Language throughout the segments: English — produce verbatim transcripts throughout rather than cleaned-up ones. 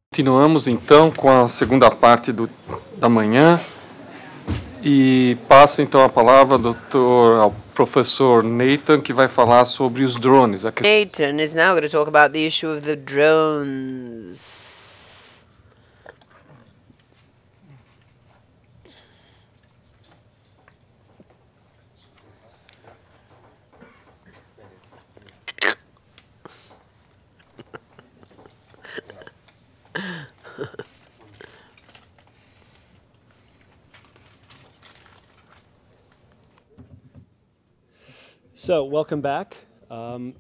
Continuamos então com a segunda parte do, da manhã e passo então a palavra ao, doutor, ao professor Nathan, que vai falar sobre os drones. A Nathan is now going to talk about the issue of the drones. So, welcome back. Um,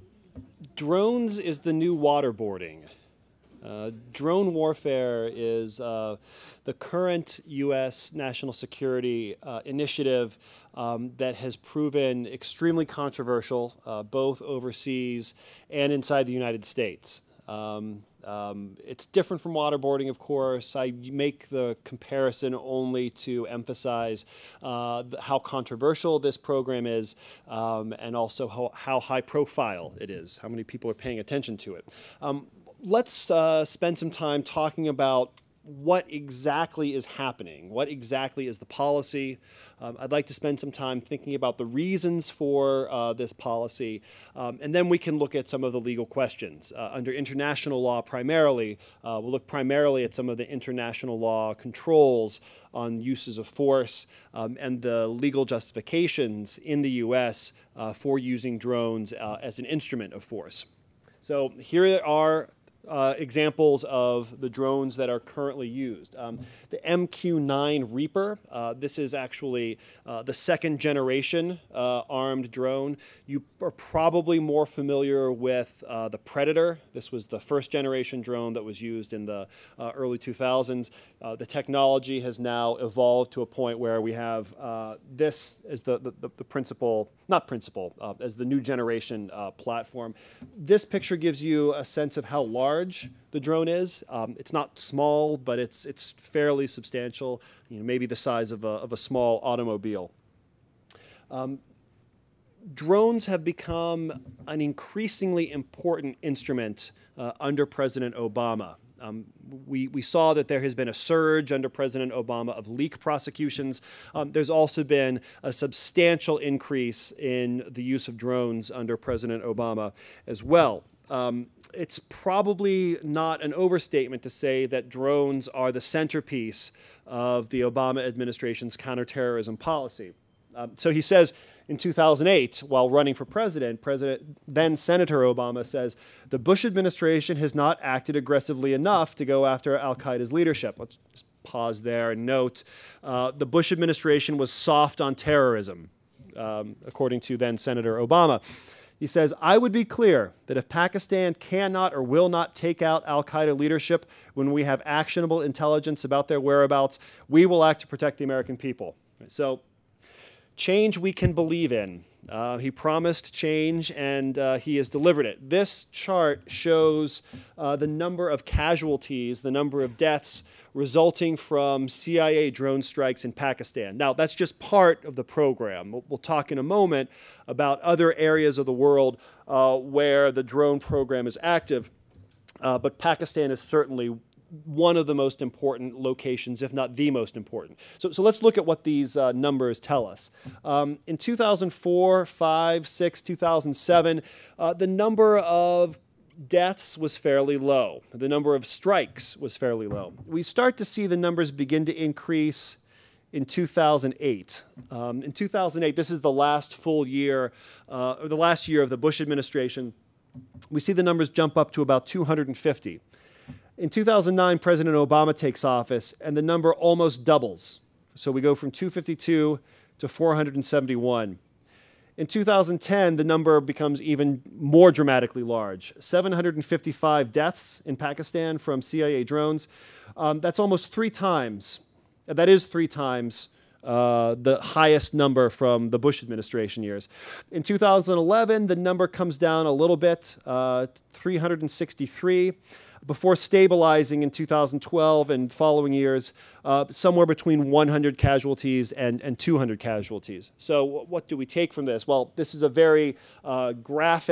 drones is the new waterboarding. Uh, drone warfare is uh, the current U S national security uh, initiative um, that has proven extremely controversial, uh, both overseas and inside the United States. Um, Um, it's different from waterboarding, of course. I make the comparison only to emphasize uh, how controversial this program is um, and also how, how high profile it is, how many people are paying attention to it. Um, let's uh, spend some time talking about what exactly is happening, what exactly is the policy. Um, I'd like to spend some time thinking about the reasons for uh, this policy, um, and then we can look at some of the legal questions. Uh, under international law primarily, uh, we'll look primarily at some of the international law controls on uses of force um, and the legal justifications in the U S uh, for using drones uh, as an instrument of force. So here are Uh, examples of the drones that are currently used. Um, the M Q nine Reaper, uh, this is actually uh, the second generation uh, armed drone. You are probably more familiar with uh, the Predator. This was the first generation drone that was used in the uh, early two thousands. Uh, the technology has now evolved to a point where we have uh, this as the, the, the principal, not principal, uh, as the new generation uh, platform. This picture gives you a sense of how large the drone is. Um, it's not small, but it's it's fairly substantial. You know, maybe the size of a of a small automobile. Um, drones have become an increasingly important instrument uh, under President Obama. Um, we, we saw that there has been a surge under President Obama of leak prosecutions. Um, there's also been a substantial increase in the use of drones under President Obama as well. Um, it's probably not an overstatement to say that drones are the centerpiece of the Obama administration's counterterrorism policy. Um, so he says in two thousand eight, while running for president, President then Senator Obama says, the Bush administration has not acted aggressively enough to go after al-Qaeda's leadership. Let's just pause there and note uh, the Bush administration was soft on terrorism, um, according to then Senator Obama. He says, I would be clear that if Pakistan cannot or will not take out al-Qaeda leadership when we have actionable intelligence about their whereabouts, we will act to protect the American people. So, change we can believe in. Uh, he promised change, and uh, he has delivered it. This chart shows uh, the number of casualties, the number of deaths resulting from C I A drone strikes in Pakistan. Now, that's just part of the program. We'll, we'll talk in a moment about other areas of the world uh, where the drone program is active, uh, but Pakistan is certainly one of the most important locations, if not the most important. So, so let's look at what these uh, numbers tell us. Um, in two thousand four, five, six, two thousand seven, uh, the number of deaths was fairly low. The number of strikes was fairly low. We start to see the numbers begin to increase in two thousand eight. Um, in two thousand eight, this is the last full year, uh, or the last year of the Bush administration. We see the numbers jump up to about two hundred fifty. In two thousand nine, President Obama takes office, and the number almost doubles. So we go from two hundred fifty-two to four hundred seventy-one. In two thousand ten, the number becomes even more dramatically large. seven hundred fifty-five deaths in Pakistan from C I A drones. Um, that's almost three times, that is three times uh, the highest number from the Bush administration years. In two thousand eleven, the number comes down a little bit, uh, three hundred sixty-three. Before stabilizing in two thousand twelve and following years, uh, somewhere between one hundred casualties and, and two hundred casualties. So what do we take from this? Well, this is a very uh, graphic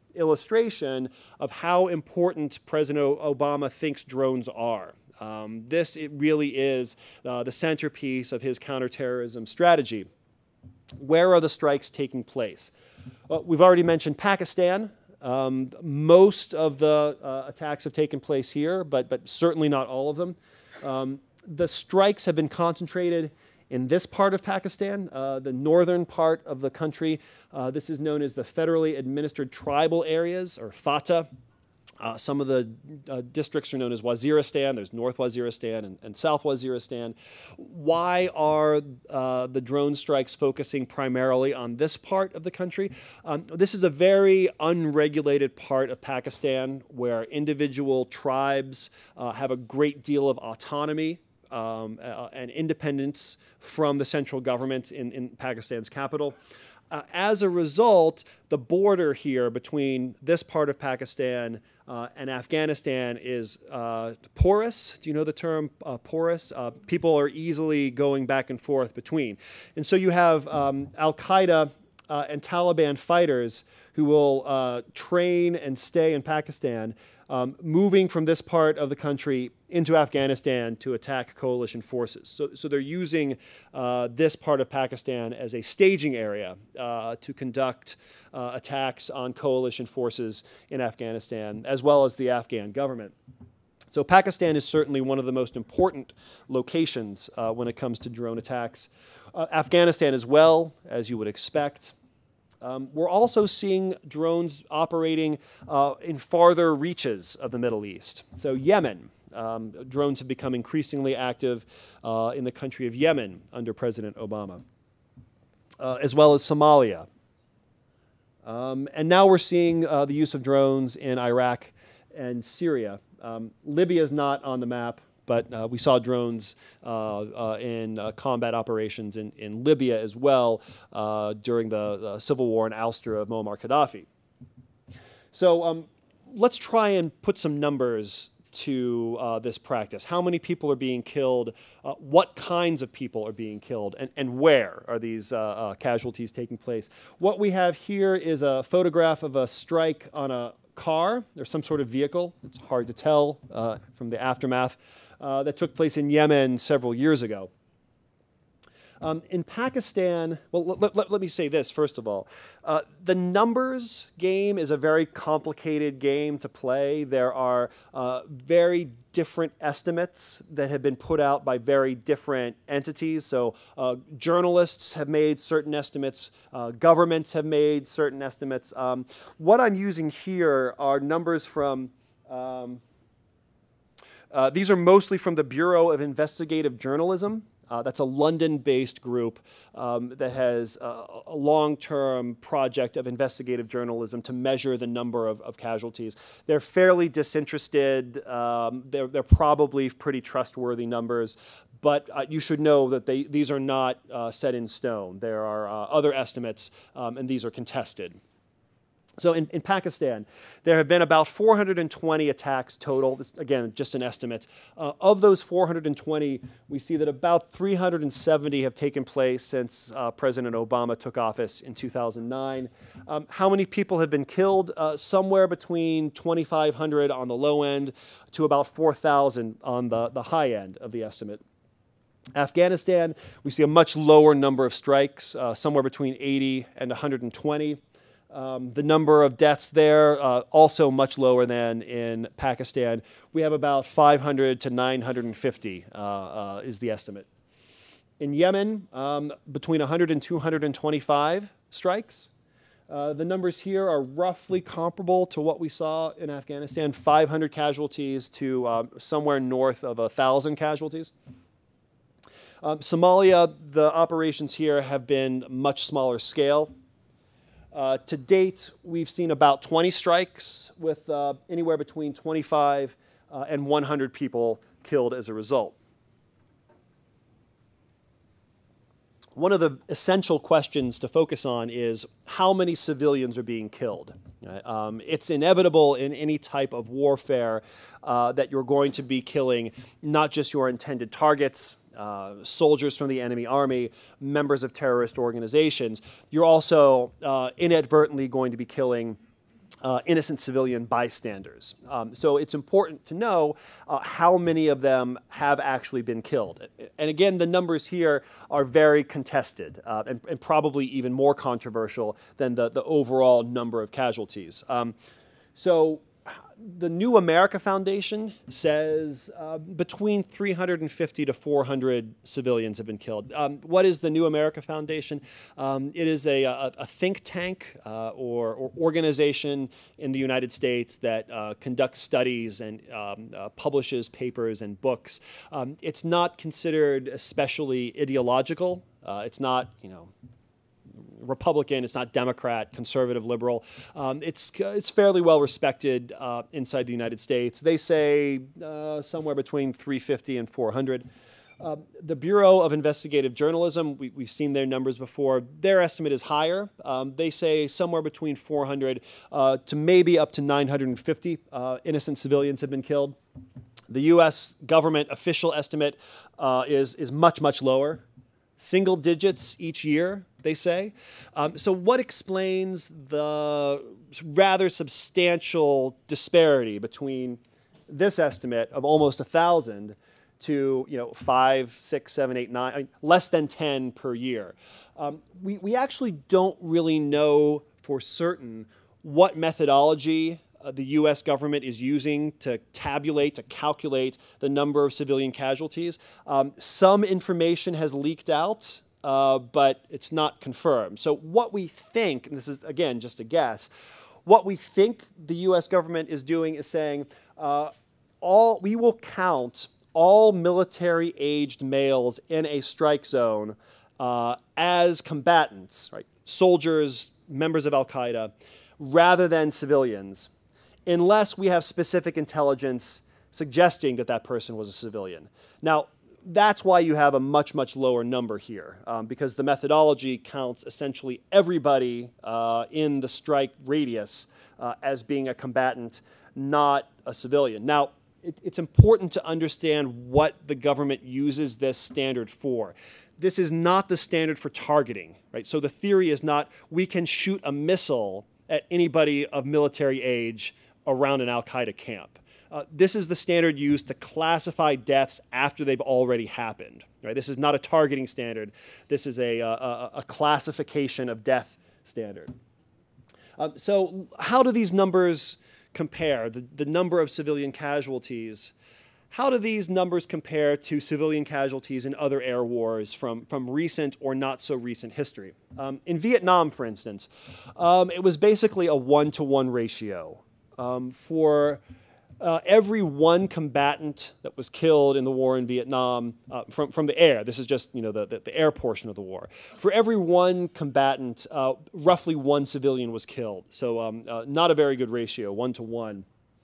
illustration of how important President Obama thinks drones are. Um, this it really is uh, the centerpiece of his counterterrorism strategy. Where are the strikes taking place? Well, we've already mentioned Pakistan. Um, most of the uh, attacks have taken place here, but, but certainly not all of them. Um, the strikes have been concentrated in this part of Pakistan, uh, the northern part of the country. Uh, this is known as the Federally Administered Tribal Areas, or FATA. Uh, some of the uh, districts are known as Waziristan. There's North Waziristan and, and South Waziristan. Why are uh, the drone strikes focusing primarily on this part of the country? Um, this is a very unregulated part of Pakistan where individual tribes uh, have a great deal of autonomy um, uh, and independence from the central government in, in Pakistan's capital. Uh, as a result, the border here between this part of Pakistan uh, and Afghanistan is uh, porous. Do you know the term uh, porous? Uh, people are easily going back and forth between. And so you have um, Al-Qaeda uh, and Taliban fighters who will uh, train and stay in Pakistan, um, moving from this part of the country into Afghanistan to attack coalition forces. So, so they're using uh, this part of Pakistan as a staging area uh, to conduct uh, attacks on coalition forces in Afghanistan, as well as the Afghan government. So Pakistan is certainly one of the most important locations uh, when it comes to drone attacks. Uh, Afghanistan as well, as you would expect. Um, we're also seeing drones operating uh, in farther reaches of the Middle East. So Yemen, um, drones have become increasingly active uh, in the country of Yemen under President Obama, uh, as well as Somalia. Um, and now we're seeing uh, the use of drones in Iraq and Syria. Um, Libya is not on the map, but uh, we saw drones uh, uh, in uh, combat operations in, in Libya as well uh, during the, the civil war and ouster of Muammar Gaddafi. So um, let's try and put some numbers to uh, this practice. How many people are being killed? Uh, what kinds of people are being killed? And, and where are these uh, uh, casualties taking place? What we have here is a photograph of a strike on a car or some sort of vehicle. It's hard to tell uh, from the aftermath. Uh, that took place in Yemen several years ago. Um, in Pakistan, well, let, let, let me say this first of all. Uh, the numbers game is a very complicated game to play. There are uh, very different estimates that have been put out by very different entities. So uh, journalists have made certain estimates. Uh, governments have made certain estimates. Um, what I'm using here are numbers from um, Uh, these are mostly from the Bureau of Investigative Journalism. Uh, that's a London-based group um, that has a, a long-term project of investigative journalism to measure the number of, of casualties. They're fairly disinterested. Um, they're, they're probably pretty trustworthy numbers, but uh, you should know that they, these are not uh, set in stone. There are uh, other estimates, um, and these are contested. So in, in Pakistan, there have been about four hundred twenty attacks total. This, again, just an estimate. Uh, of those four hundred twenty, we see that about three hundred seventy have taken place since uh, President Obama took office in two thousand nine. Um, how many people have been killed? Uh, somewhere between twenty-five hundred on the low end to about four thousand on the, the high end of the estimate. Afghanistan, we see a much lower number of strikes, uh, somewhere between eighty and one hundred twenty. Um, the number of deaths there uh, also much lower than in Pakistan. We have about five hundred to nine hundred fifty uh, uh, is the estimate. In Yemen, um, between one hundred and two hundred twenty-five strikes. Uh, the numbers here are roughly comparable to what we saw in Afghanistan, five hundred casualties to uh, somewhere north of one thousand casualties. Um, Somalia, the operations here have been much smaller scale. Uh, to date, we've seen about twenty strikes with uh, anywhere between twenty-five uh, and one hundred people killed as a result. One of the essential questions to focus on is how many civilians are being killed. Right? Um, it's inevitable in any type of warfare uh, that you're going to be killing not just your intended targets, Uh, soldiers from the enemy army, members of terrorist organizations. You're also uh, inadvertently going to be killing Uh, innocent civilian bystanders. Um, so it's important to know uh, how many of them have actually been killed. And again, the numbers here are very contested uh, and, and probably even more controversial than the, the overall number of casualties. Um, so the New America Foundation says uh, between three hundred fifty to four hundred civilians have been killed. Um, what is the New America Foundation? Um, it is a, a, a think tank uh, or, or organization in the United States that uh, conducts studies and um, uh, publishes papers and books. Um, it's not considered especially ideological. Uh, it's not, you know, Republican, it's not Democrat, conservative, liberal. Um, it's, it's fairly well respected uh, inside the United States. They say uh, somewhere between three hundred fifty and four hundred. Uh, the Bureau of Investigative Journalism, we, we've seen their numbers before. Their estimate is higher. Um, they say somewhere between four hundred uh, to maybe up to nine hundred fifty uh, innocent civilians have been killed. The U S government official estimate uh, is, is much, much lower. Single digits each year, they say. Um, so what explains the rather substantial disparity between this estimate of almost a thousand to, you know, five, six, seven, eight, nine, I mean, less than ten per year? Um, we, we actually don't really know for certain what methodology Uh, the U S government is using to tabulate, to calculate the number of civilian casualties. Um, some information has leaked out, uh, but it's not confirmed. So what we think, and this is, again, just a guess, what we think the U S government is doing is saying, uh, all, we will count all military-aged males in a strike zone uh, as combatants, right? Soldiers, members of Al-Qaeda, rather than civilians, unless we have specific intelligence suggesting that that person was a civilian. Now, that's why you have a much, much lower number here, um, because the methodology counts essentially everybody uh, in the strike radius uh, as being a combatant, not a civilian. Now, it, it's important to understand what the government uses this standard for. This is not the standard for targeting, right? So the theory is not we can shoot a missile at anybody of military age around an Al-Qaeda camp. Uh, this is the standard used to classify deaths after they've already happened. Right? This is not a targeting standard. This is a, a, a classification of death standard. Uh, so how do these numbers compare? The, the number of civilian casualties, how do these numbers compare to civilian casualties in other air wars from, from recent or not so recent history? Um, in Vietnam, for instance, um, it was basically a one-to-one ratio. Um, for uh, every one combatant that was killed in the war in Vietnam uh, from, from the air, this is just, you know, the, the, the air portion of the war, for every one combatant, uh, roughly one civilian was killed. So um, uh, not a very good ratio, one to one.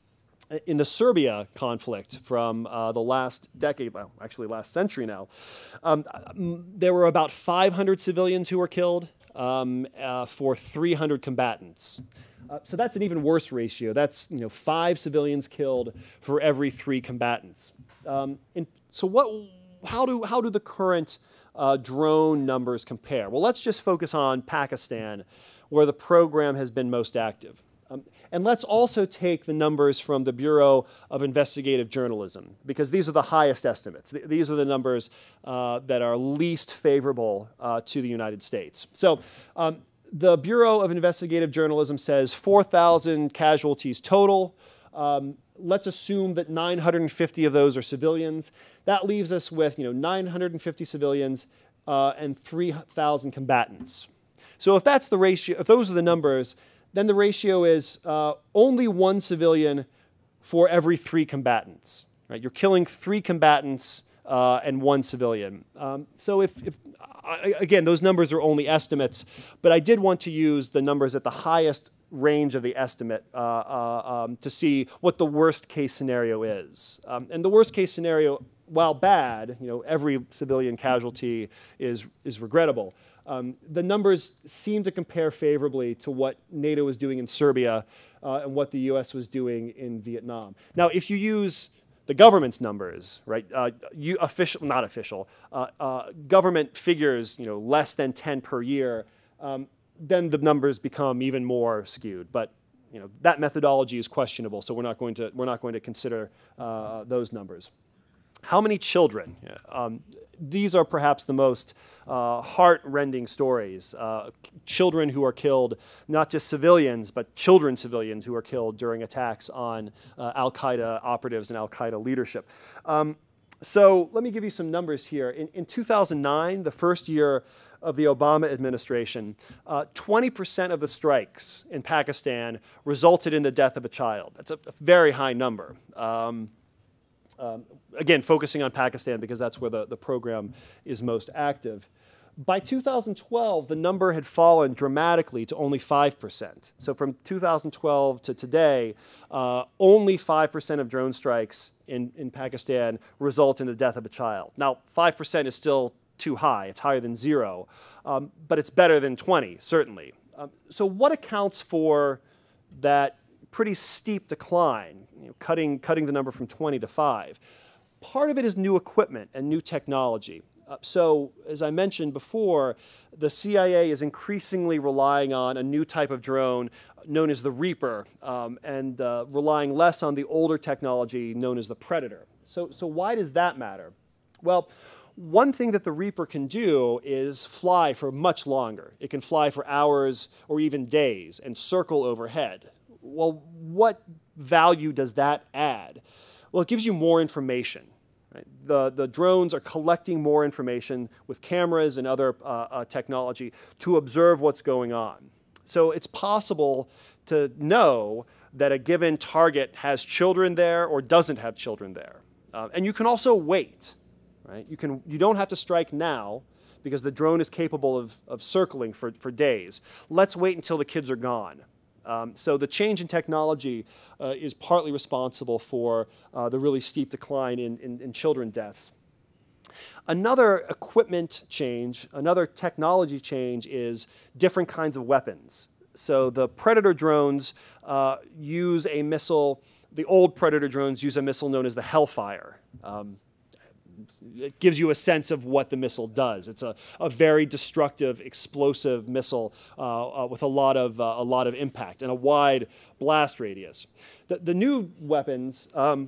In the Serbia conflict from uh, the last decade, well, actually last century now, um, there were about five hundred civilians who were killed um, uh, for three hundred combatants. Uh, so that's an even worse ratio. That's, you know, five civilians killed for every three combatants. Um, and so what? How do how do the current uh, drone numbers compare? Well, let's just focus on Pakistan, where the program has been most active. Um, and let's also take the numbers from the Bureau of Investigative Journalism, because these are the highest estimates. Th these are the numbers uh, that are least favorable uh, to the United States. So um, the Bureau of Investigative Journalism says four thousand casualties total. Um, let's assume that nine hundred fifty of those are civilians. That leaves us with, you know, nine hundred fifty civilians uh, and three thousand combatants. So if that's the ratio, if those are the numbers, then the ratio is uh, only one civilian for every three combatants. Right? You're killing three combatants uh, and one civilian. Um, so if, if uh, again, those numbers are only estimates, but I did want to use the numbers at the highest range of the estimate uh, uh, um, to see what the worst case scenario is. Um, and the worst case scenario, while bad, you know, every civilian casualty is, is regrettable. Um, the numbers seem to compare favorably to what NATO was doing in Serbia uh, and what the U S was doing in Vietnam. Now, if you use the government's numbers, right, uh, you official, not official, uh, uh, government figures, you know, less than ten per year, um, then the numbers become even more skewed. But you know, that methodology is questionable, so we're not going to, we're not going to consider uh, those numbers. How many children? Um, these are perhaps the most uh, heart-rending stories. Uh, children who are killed, not just civilians, but children civilians who are killed during attacks on uh, Al-Qaeda operatives and Al-Qaeda leadership. Um, so let me give you some numbers here. In, in two thousand nine, the first year of the Obama administration, uh, twenty percent of the strikes in Pakistan resulted in the death of a child. That's a, a very high number. Um, Um, again, focusing on Pakistan because that's where the, the program is most active. By two thousand twelve, the number had fallen dramatically to only five percent. So from two thousand twelve to today, uh, only five percent of drone strikes in, in Pakistan result in the death of a child. Now, five percent is still too high. It's higher than zero, um, but it's better than twenty, certainly. Um, so what accounts for that pretty steep decline, you know, cutting, cutting the number from twenty to five? Part of it is new equipment and new technology. Uh, so, as I mentioned before, the C I A is increasingly relying on a new type of drone known as the Reaper, um, and uh, relying less on the older technology known as the Predator. So, so why does that matter? Well, one thing that the Reaper can do is fly for much longer. It can fly for hours or even days and circle overhead. Well, what value does that add? Well, it gives you more information. Right? The, the drones are collecting more information with cameras and other uh, uh, technology to observe what's going on. So it's possible to know that a given target has children there or doesn't have children there. Uh, and you can also wait. Right? You, can, you don't have to strike now because the drone is capable of, of circling for, for days. Let's wait until the kids are gone. Um, so the change in technology uh, is partly responsible for uh, the really steep decline in, in, in children deaths. Another equipment change, another technology change is different kinds of weapons. So the Predator drones uh, use a missile, the old Predator drones use a missile known as the Hellfire. Um, It gives you a sense of what the missile does. It's a, a very destructive, explosive missile uh, uh, with a lot of uh, a lot of impact and a wide blast radius. The, the new weapons. Um,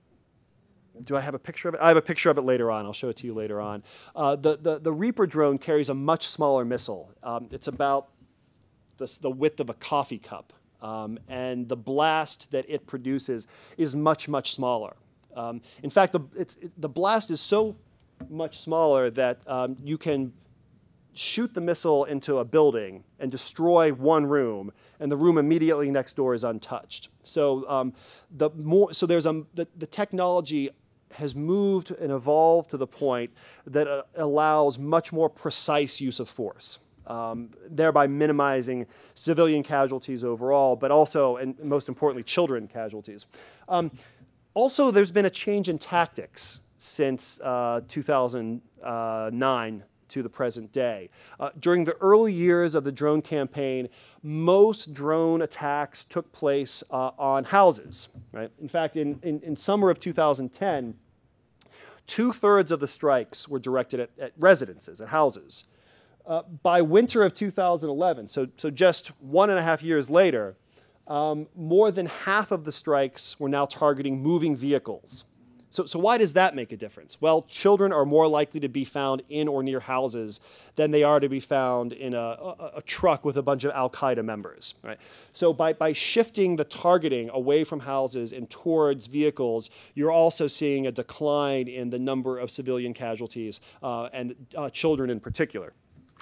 do I have a picture of it? I have a picture of it later on. I'll show it to you later on. Uh, the, the the Reaper drone carries a much smaller missile. Um, it's about the, the width of a coffee cup, um, and the blast that it produces is much much smaller. Um, in fact, the, it's, it, the blast is so much smaller that um, you can shoot the missile into a building and destroy one room, and the room immediately next door is untouched. So, um, the more, so there's a, the, the technology has moved and evolved to the point that uh, allows much more precise use of force, um, thereby minimizing civilian casualties overall, but also, and most importantly, children casualties. Um, Also, there's been a change in tactics since uh, two thousand nine to the present day. Uh, during the early years of the drone campaign, most drone attacks took place uh, on houses. Right? In fact, in, in, in summer of two thousand ten, two-thirds of the strikes were directed at, at residences, at houses. Uh, by winter of two thousand eleven, so, so just one and a half years later, Um, more than half of the strikes were now targeting moving vehicles. So, so why does that make a difference? Well, children are more likely to be found in or near houses than they are to be found in a, a, a truck with a bunch of Al-Qaeda members. Right? So by, by shifting the targeting away from houses and towards vehicles, you're also seeing a decline in the number of civilian casualties, uh, and uh, children in particular.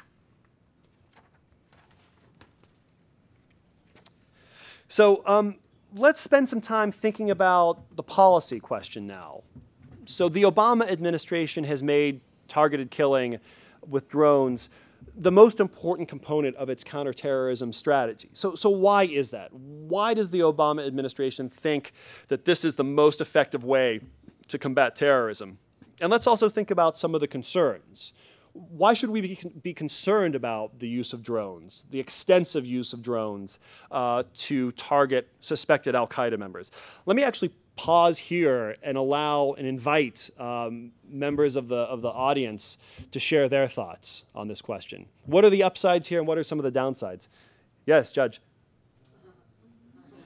So um, let's spend some time thinking about the policy question now. So the Obama administration has made targeted killing with drones the most important component of its counterterrorism strategy. So, so why is that? Why does the Obama administration think that this is the most effective way to combat terrorism? And let's also think about some of the concerns. Why should we be, be concerned about the use of drones, the extensive use of drones uh, to target suspected Al-Qaeda members? Let me actually pause here and allow and invite um, members of the, of the audience to share their thoughts on this question. What are the upsides here and what are some of the downsides? Yes, Judge.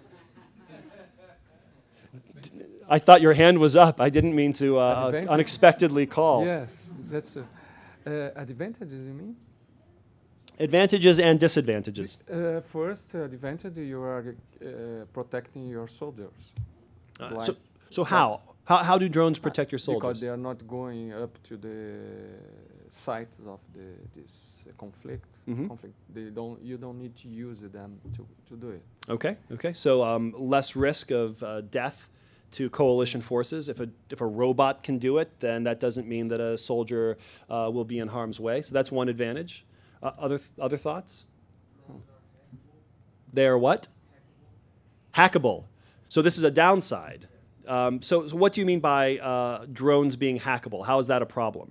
I thought your hand was up. I didn't mean to uh, Advantage? unexpectedly call. Yes, that's a, uh, advantages, you mean? Advantages and disadvantages. Uh, first, advantage, you are uh, protecting your soldiers. Uh, Like- so, so how? how? How do drones protect your Because soldiers? they are not going up to the sites of the, this uh, conflict. Mhm. conflict. They don't, you don't need to use them to, to do it. Okay, okay. So um, less risk of uh, death to coalition forces. If a, if a robot can do it, then that doesn't mean that a soldier uh, will be in harm's way. So that's one advantage. Uh, other, th other thoughts? They are what? Hackable. So this is a downside. Um, so, so what do you mean by uh, drones being hackable? How is that a problem?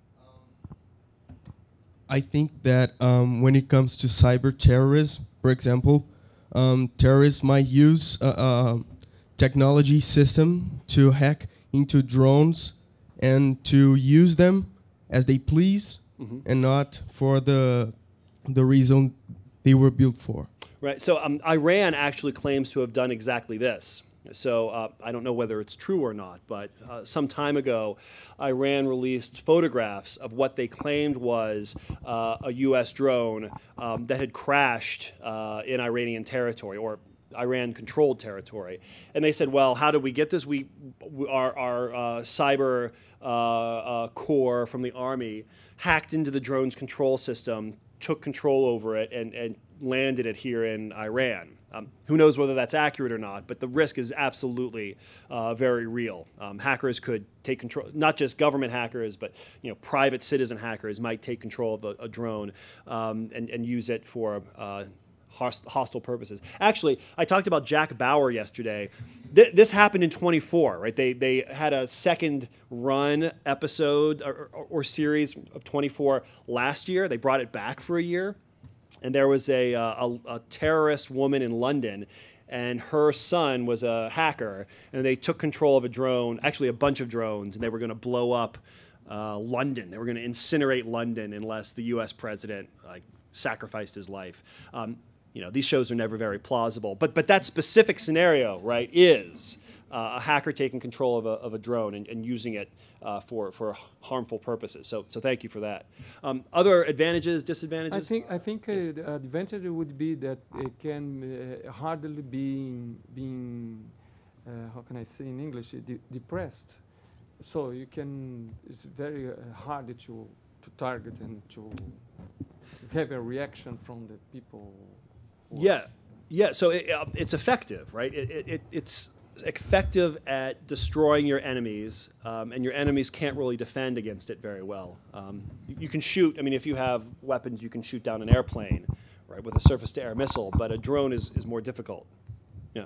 I think that um, when it comes to cyber terrorism, for example, um, terrorists might use a, a technology system to hack into drones and to use them as they please, mm-hmm. and not for the the reason they were built for. Right. So um, Iran actually claims to have done exactly this. So uh, I don't know whether it's true or not, but uh, some time ago, Iran released photographs of what they claimed was uh, a U S drone um, that had crashed uh, in Iranian territory, or Iran-controlled territory. And they said, well, how did we get this? We, we Our, our uh, cyber uh, uh, corps from the Army hacked into the drone's control system, took control over it, and, and landed it here in Iran. Um, who knows whether that's accurate or not, but the risk is absolutely uh, very real. Um, hackers could take control, not just government hackers, but you know, private citizen hackers might take control of a, a drone um, and, and use it for uh, host, hostile purposes. Actually, I talked about Jack Bauer yesterday. Th this happened in twenty-four, right? They, they had a second run episode or, or, or series of twenty-four last year. They brought it back for a year. And there was a, uh, a, a terrorist woman in London, and her son was a hacker, and they took control of a drone, actually a bunch of drones, and they were going to blow up uh, London. They were going to incinerate London unless the U S president like, sacrificed his life. Um, you know, these shows are never very plausible. But, but that specific scenario, right, is uh, a hacker taking control of a, of a drone and, and using it uh, for, for harmful purposes. So, so thank you for that. Um, other advantages, disadvantages? I think, I think Yes. uh, the advantage would be that it can uh, hardly be being, uh, how can I say in English, de depressed. So you can, it's very uh, hard to, to target and to have a reaction from the people. Yeah, yeah. So it, uh, it's effective, right? It, it, it, it's effective at destroying your enemies, um, and your enemies can't really defend against it very well. Um, you, you can shoot. I mean, if you have weapons, you can shoot down an airplane, right, with a surface-to-air missile. But a drone is is more difficult. Yeah.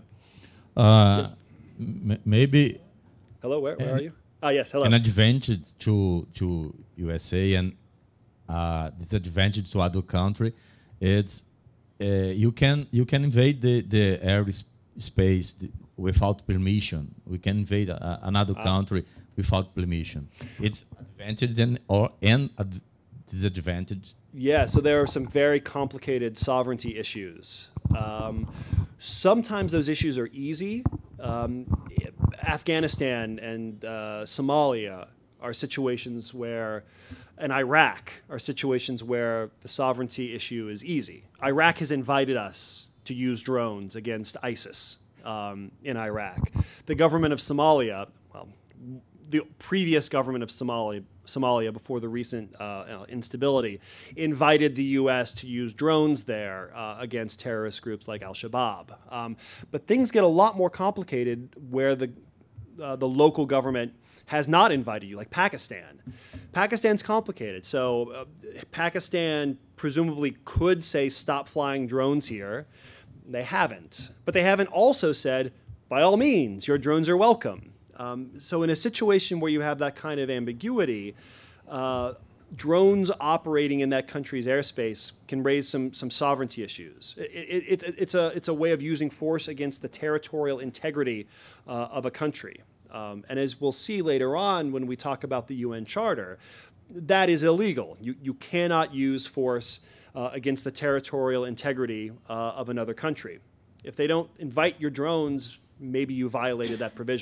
Uh, m maybe. Hello, where, where are you? Ah, yes. Hello. An advantage to to U S A and uh, disadvantage to other country, it's uh, you can you can invade the the airspace without permission. We can invade uh, another Ah. country without permission. It's advantage and or and ad disadvantage. Yeah, so there are some very complicated sovereignty issues. Um, sometimes those issues are easy. Um, Afghanistan and uh, Somalia are situations where, and Iraq are situations where the sovereignty issue is easy. Iraq has invited us to use drones against ISIS um, in Iraq. The government of Somalia, well, the previous government of Somalia, Somalia before the recent uh, instability, invited the U S to use drones there uh, against terrorist groups like Al-Shabaab. Um, but things get a lot more complicated where the, uh, the local government has not invited you, like Pakistan. Pakistan's complicated. So uh, Pakistan presumably could say, stop flying drones here. They haven't. But they haven't also said, by all means, your drones are welcome. Um, so in a situation where you have that kind of ambiguity, uh, drones operating in that country's airspace can raise some, some sovereignty issues. It, it, it, it's, a, it's a way of using force against the territorial integrity uh, of a country. Um, and as we'll see later on when we talk about the U N Charter, that is illegal. You, you cannot use force uh, against the territorial integrity uh, of another country. If they don't invite your drones, maybe you violated that provision.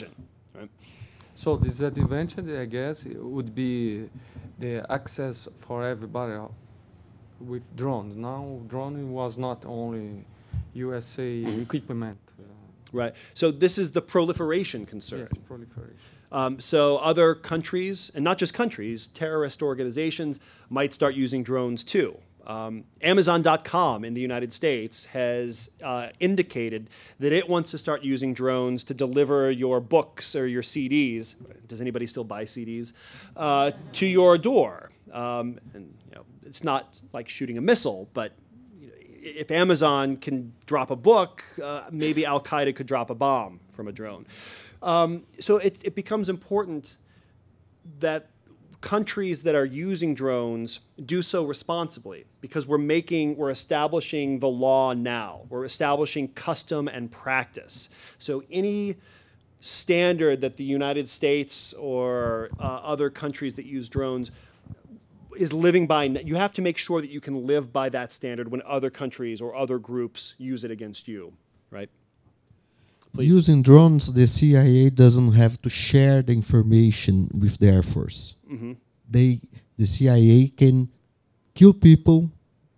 right? So disadvantage, I guess, it would be the access for everybody with drones. Now, drone was not only U S A equipment. Uh, Right. So this is the proliferation concern. yes, proliferation. Um, so other countries, and not just countries, terrorist organizations might start using drones too. Um, Amazon dot com in the United States has uh, indicated that it wants to start using drones to deliver your books or your C Ds. Does anybody still buy C Ds? Uh, to your door. Um, and you know, it's not like shooting a missile, but you know, if Amazon can drop a book, uh, maybe Al Qaeda could drop a bomb from a drone. Um, so it, it becomes important that countries that are using drones do so responsibly, because we're making, we're establishing the law now. We're establishing custom and practice. So any standard that the United States or uh, other countries that use drones is living by, you have to make sure that you can live by that standard when other countries or other groups use it against you, right? Please. Using drones, the C I A doesn't have to share the information with the Air Force. Mm-hmm. They, the C I A can kill people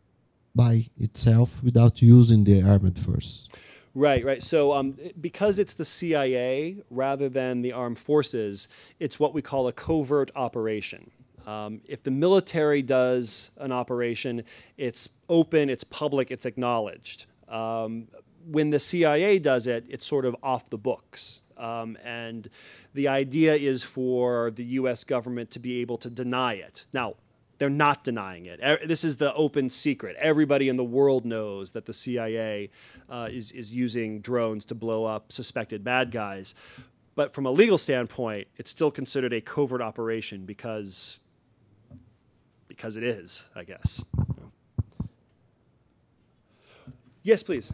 by itself without using the armed force. Right, right. So um, because it's the C I A rather than the armed forces, it's what we call a covert operation. Um, if the military does an operation, it's open, it's public, it's acknowledged. Um, when the C I A does it, it's sort of off the books. Um, and the idea is for the U S government to be able to deny it. Now, they're not denying it. E- This is the open secret. Everybody in the world knows that the C I A uh, is, is using drones to blow up suspected bad guys. But from a legal standpoint, it's still considered a covert operation because, because it is, I guess. Yes, please.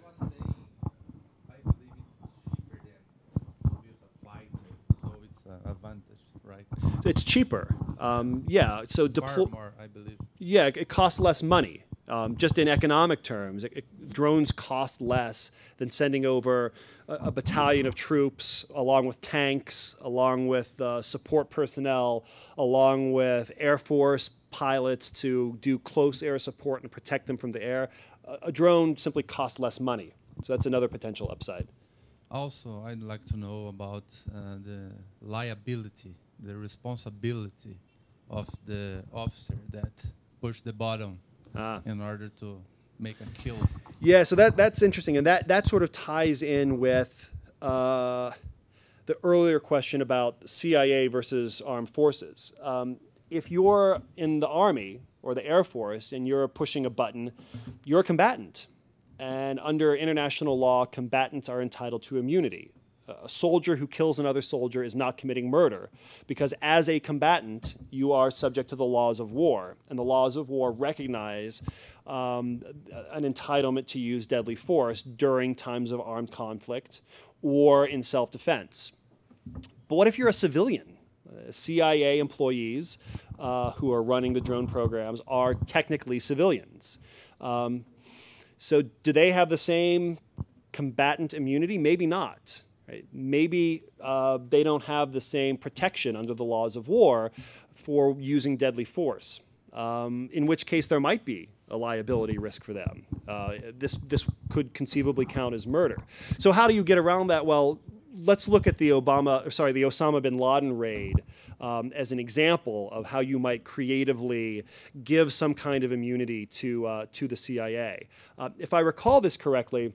Advantage, right? It's cheaper. Um, yeah, so deploy. Far more, I believe. Yeah, it costs less money. Um, just in economic terms, it, it, drones cost less than sending over a, a battalion of troops, along with tanks, along with uh, support personnel, along with Air Force pilots to do close air support and protect them from the air. A, a drone simply costs less money. So that's another potential upside. Also, I'd like to know about uh, the liability, the responsibility of the officer that pushed the button Ah. in order to make a kill. Yeah, so that that's interesting, and that that sort of ties in with uh, the earlier question about C I A versus armed forces. Um, if you're in the Army or the Air Force and you're pushing a button, you're a combatant. And under international law, combatants are entitled to immunity. A soldier who kills another soldier is not committing murder, because as a combatant, you are subject to the laws of war. And the laws of war recognize um, an entitlement to use deadly force during times of armed conflict or in self-defense. But what if you're a civilian? Uh, C I A employees uh, who are running the drone programs are technically civilians. Um, So do they have the same combatant immunity? Maybe not. Right? Maybe uh, they don't have the same protection under the laws of war for using deadly force, um, in which case there might be a liability risk for them. Uh, this, this could conceivably count as murder. So how do you get around that? Well, let's look at the Obama, or sorry, the Osama bin Laden raid um, as an example of how you might creatively give some kind of immunity to uh, to the C I A. Uh, if I recall this correctly,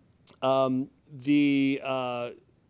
um, the uh,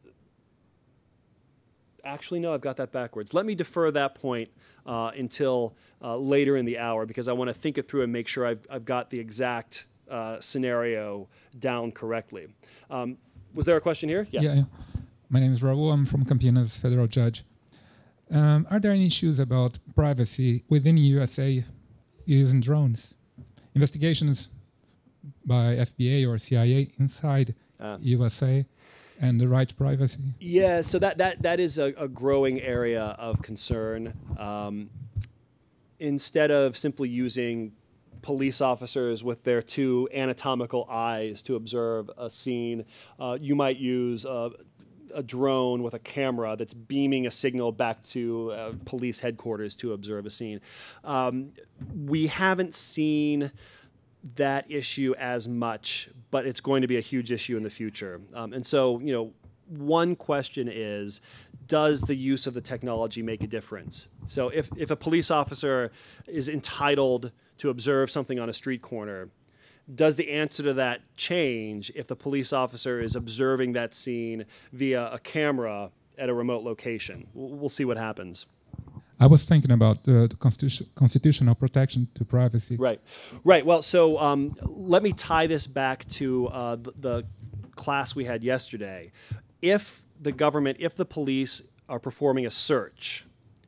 actually no, I've got that backwards. Let me defer that point uh, until uh, later in the hour, because I want to think it through and make sure I've I've got the exact uh, scenario down correctly. Um, was there a question here? Yeah. yeah, yeah. My name is Raul. I'm from Campinas, federal judge. Um, are there any issues about privacy within U S A using drones? Investigations by F B A or C I A inside uh. U S A and the right to privacy? Yeah, so that, that, that is a, a growing area of concern. Um, instead of simply using police officers with their two anatomical eyes to observe a scene, uh, you might use uh, a drone with a camera that's beaming a signal back to uh, police headquarters to observe a scene. Um, we haven't seen that issue as much, but it's going to be a huge issue in the future. Um, and so, you know, one question is, does the use of the technology make a difference? So if, if a police officer is entitled to observe something on a street corner, does the answer to that change if the police officer is observing that scene via a camera at a remote location? We'll see what happens. I was thinking about uh, the constitu constitutional protection to privacy. Right, right. Well, so um, let me tie this back to uh, the, the class we had yesterday. If the government, if the police are performing a search,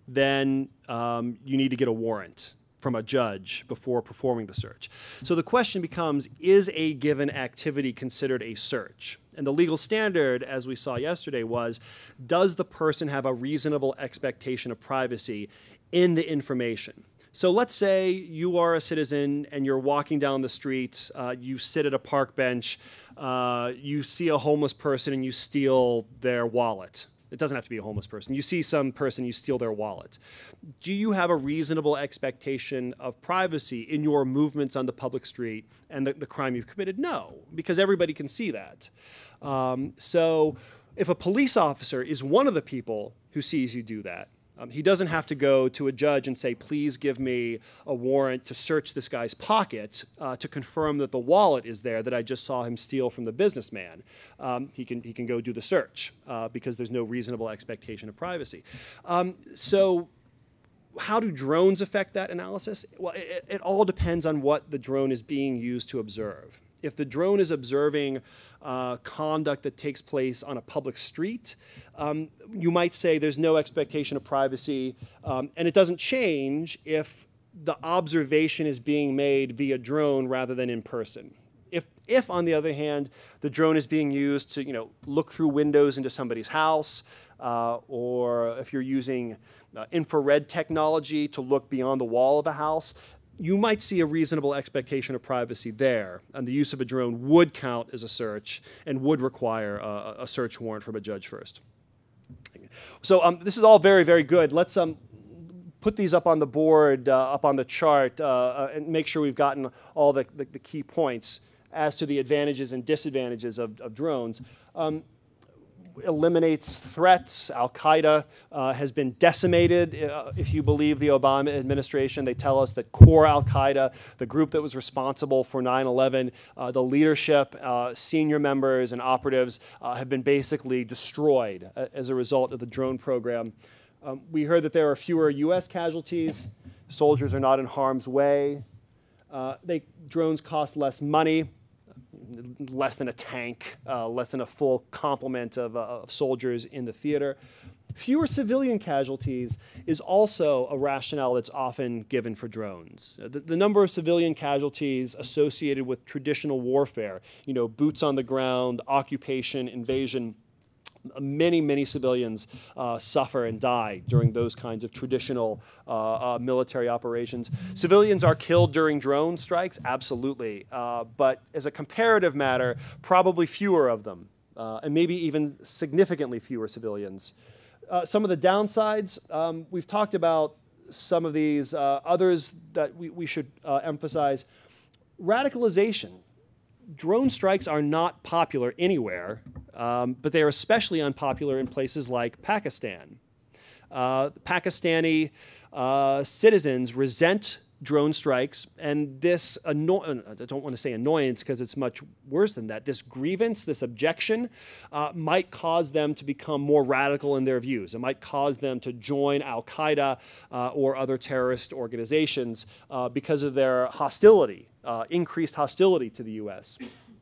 then um, you need to get a warrant from a judge before performing the search. So the question becomes, is a given activity considered a search? And the legal standard, as we saw yesterday, was, does the person have a reasonable expectation of privacy in the information? So let's say you are a citizen and you're walking down the street, uh, you sit at a park bench, uh, you see a homeless person and you steal their wallet. It doesn't have to be a homeless person. You see some person, you steal their wallet. Do you have a reasonable expectation of privacy in your movements on the public street and the, the crime you've committed? No, because everybody can see that. Um, so if a police officer is one of the people who sees you do that, Um, he doesn't have to go to a judge and say, please give me a warrant to search this guy's pocket uh, to confirm that the wallet is there that I just saw him steal from the businessman. Um, he can, he can go do the search uh, because there's no reasonable expectation of privacy. Um, so how do drones affect that analysis? Well, it, it all depends on what the drone is being used to observe. If the drone is observing uh, conduct that takes place on a public street, um, you might say there's no expectation of privacy, um, and it doesn't change if the observation is being made via drone rather than in person. If, if on the other hand, the drone is being used to, you know, look through windows into somebody's house, uh, or if you're using uh, infrared technology to look beyond the wall of a house, you might see a reasonable expectation of privacy there, and the use of a drone would count as a search and would require a, a search warrant from a judge first. So um, this is all very, very good. Let's um, put these up on the board, uh, up on the chart, uh, and make sure we've gotten all the, the, the key points as to the advantages and disadvantages of, of drones. Um, eliminates threats. Al-Qaeda uh, has been decimated. Uh, if you believe the Obama administration, they tell us that core Al-Qaeda, the group that was responsible for nine eleven, uh, the leadership, uh, senior members and operatives uh, have been basically destroyed uh, as a result of the drone program. Um, we heard that there are fewer U S casualties. Soldiers are not in harm's way. Uh, they, drones cost less money. Less than a tank, uh, less than a full complement of, uh, of soldiers in the theater. Fewer civilian casualties is also a rationale that's often given for drones. The, the number of civilian casualties associated with traditional warfare, you know, boots on the ground, occupation, invasion, many, many civilians uh, suffer and die during those kinds of traditional uh, uh, military operations. Civilians are killed during drone strikes, absolutely. Uh, but as a comparative matter, probably fewer of them, uh, and maybe even significantly fewer civilians. Uh, some of the downsides, um, we've talked about some of these, uh, others that we, we should uh, emphasize. Radicalization. Drone strikes are not popular anywhere, um, but they are especially unpopular in places like Pakistan. Uh, Pakistani uh, citizens resent drone strikes, and this, anno I don't want to say annoyance because it's much worse than that, this grievance, this objection uh, might cause them to become more radical in their views. It might cause them to join Al-Qaeda uh, or other terrorist organizations uh, because of their hostility, uh, increased hostility to the U S.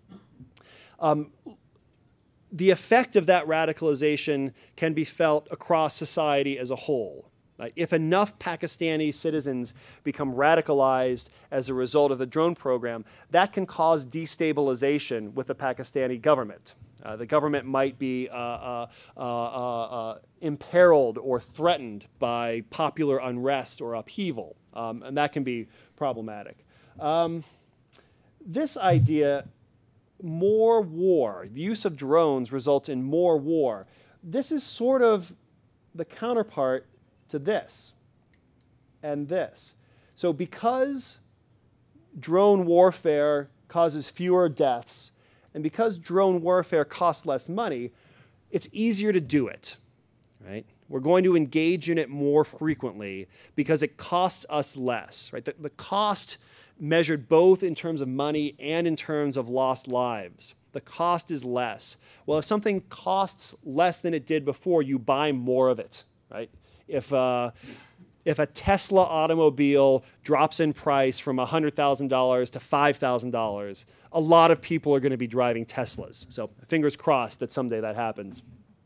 Um, the effect of that radicalization can be felt across society as a whole. Uh, if enough Pakistani citizens become radicalized as a result of the drone program, that can cause destabilization with the Pakistani government. Uh, the government might be uh, uh, uh, uh, imperiled or threatened by popular unrest or upheaval, um, and that can be problematic. Um, this idea, more war, the use of drones results in more war. this is sort of the counterpart to this and this. So because drone warfare causes fewer deaths, and because drone warfare costs less money, it's easier to do it, right? We're going to engage in it more frequently because it costs us less, right? The, the cost measured both in terms of money and in terms of lost lives. The cost is less. Well, if something costs less than it did before, you buy more of it, right? If, uh, if a Tesla automobile drops in price from one hundred thousand dollars to five thousand dollars, a lot of people are going to be driving Teslas. So fingers crossed that someday that happens.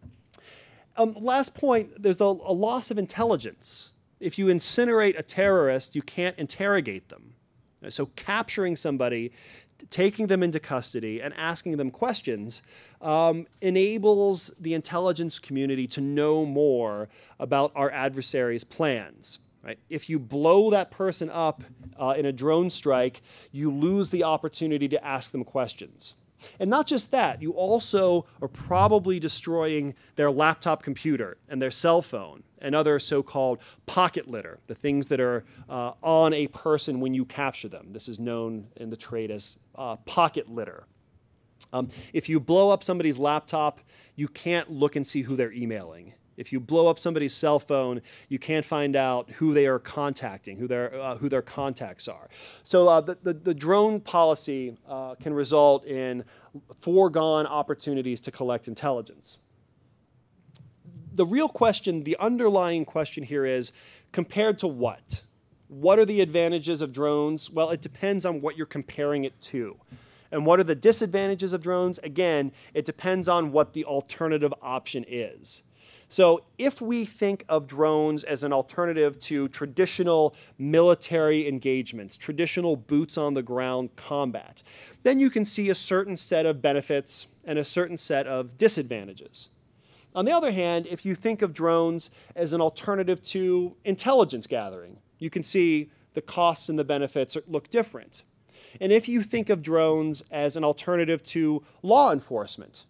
Um, last point, there's a, a loss of intelligence. If you incinerate a terrorist, you can't interrogate them. So capturing somebody, taking them into custody, and asking them questions um, enables the intelligence community to know more about our adversary's plans. Right? If you blow that person up uh, in a drone strike, you lose the opportunity to ask them questions. And not just that, you also are probably destroying their laptop computer and their cell phone and other so-called pocket litter, the things that are uh, on a person when you capture them. This is known in the trade as uh, pocket litter. Um, if you blow up somebody's laptop, you can't look and see who they're emailing. If you blow up somebody's cell phone, you can't find out who they are contacting, who their, uh, who their contacts are. So uh, the, the, the drone policy uh, can result in foregone opportunities to collect intelligence. The real question, the underlying question here is, compared to what? What are the advantages of drones? Well, it depends on what you're comparing it to. And what are the disadvantages of drones? Again, it depends on what the alternative option is. So if we think of drones as an alternative to traditional military engagements, traditional boots-on-the-ground combat, then you can see a certain set of benefits and a certain set of disadvantages. On the other hand, if you think of drones as an alternative to intelligence gathering, you can see the costs and the benefits look different. And if you think of drones as an alternative to law enforcement,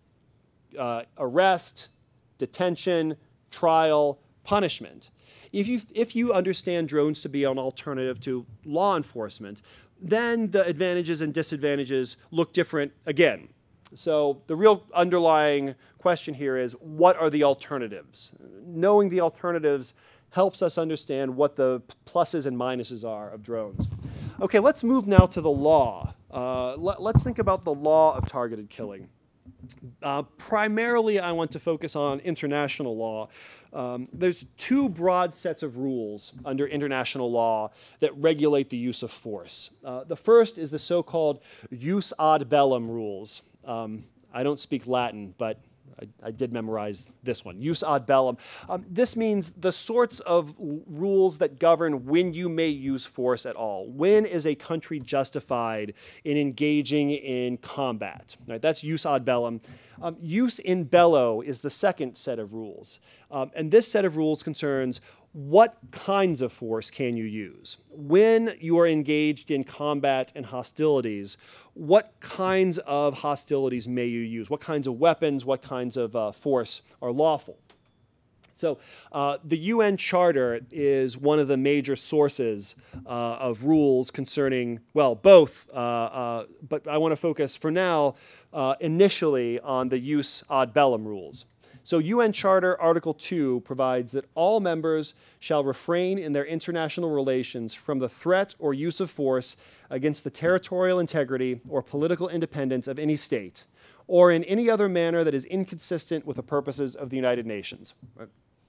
uh, arrest, detention, trial, punishment. If you, if you understand drones to be an alternative to law enforcement, then the advantages and disadvantages look different again. So the real underlying question here is, what are the alternatives? Knowing the alternatives helps us understand what the pluses and minuses are of drones. Okay, let's move now to the law. Uh, let, let's think about the law of targeted killing. Uh, primarily, I want to focus on international law. Um, there's two broad sets of rules under international law that regulate the use of force. Uh, the first is the so-called jus ad bellum rules. Um, I don't speak Latin, but I, I did memorize this one, jus ad bellum. Um, this means the sorts of rules that govern when you may use force at all. When is a country justified in engaging in combat? Right, that's jus ad bellum. Um, jus in bello is the second set of rules. Um, and this set of rules concerns what kinds of force can you use? When you are engaged in combat and hostilities, what kinds of hostilities may you use? What kinds of weapons, what kinds of uh, force are lawful? So uh, the U N Charter is one of the major sources uh, of rules concerning, well, both, uh, uh, but I want to focus for now uh, initially on the jus ad bellum rules. So U N Charter Article two provides that all members shall refrain in their international relations from the threat or use of force against the territorial integrity or political independence of any state, or in any other manner that is inconsistent with the purposes of the United Nations. Right?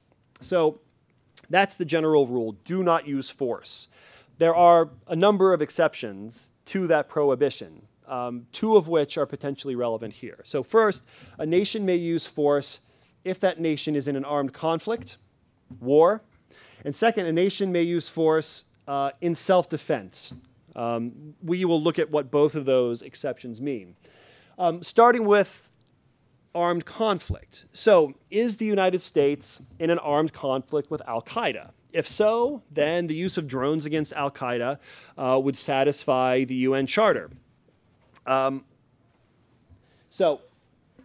So that's the general rule, do not use force. There are a number of exceptions to that prohibition, um, two of which are potentially relevant here. So first, a nation may use force if that nation is in an armed conflict, war. And second, a nation may use force uh, in self-defense. Um, we will look at what both of those exceptions mean. Um, starting with armed conflict. So, is the United States in an armed conflict with Al-Qaeda? If so, then the use of drones against Al-Qaeda uh, would satisfy the U N Charter. Um, so,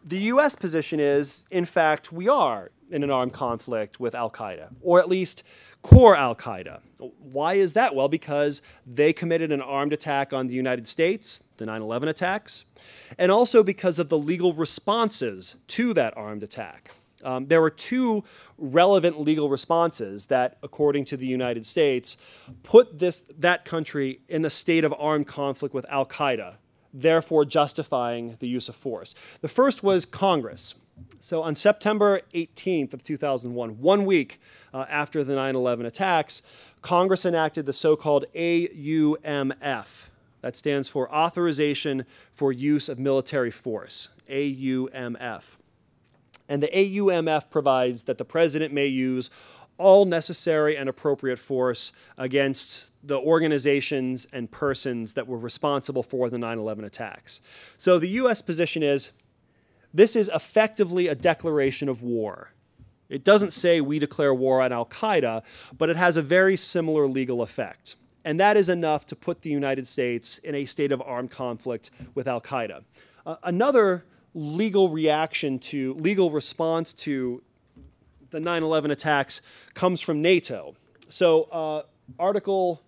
the U S position is, in fact, we are in an armed conflict with al-Qaeda, or at least core al-Qaeda. Why is that? Well, because they committed an armed attack on the United States, the nine eleven attacks, and also because of the legal responses to that armed attack. Um, there were two relevant legal responses that, according to the United States, put this, that country in a state of armed conflict with al-Qaeda, therefore justifying the use of force. The first was Congress. So on September eighteenth of two thousand one, one week uh, after the nine eleven attacks, Congress enacted the so-called A U M F. That stands for Authorization for Use of Military Force, A U M F. And the A U M F provides that the president may use all necessary and appropriate force against the organizations and persons that were responsible for the nine eleven attacks. So the U S position is, this is effectively a declaration of war. It doesn't say we declare war on al-Qaeda, but it has a very similar legal effect. And that is enough to put the United States in a state of armed conflict with al-Qaeda. Uh, another legal reaction to, legal response to the nine eleven attacks comes from NATO. So uh, Article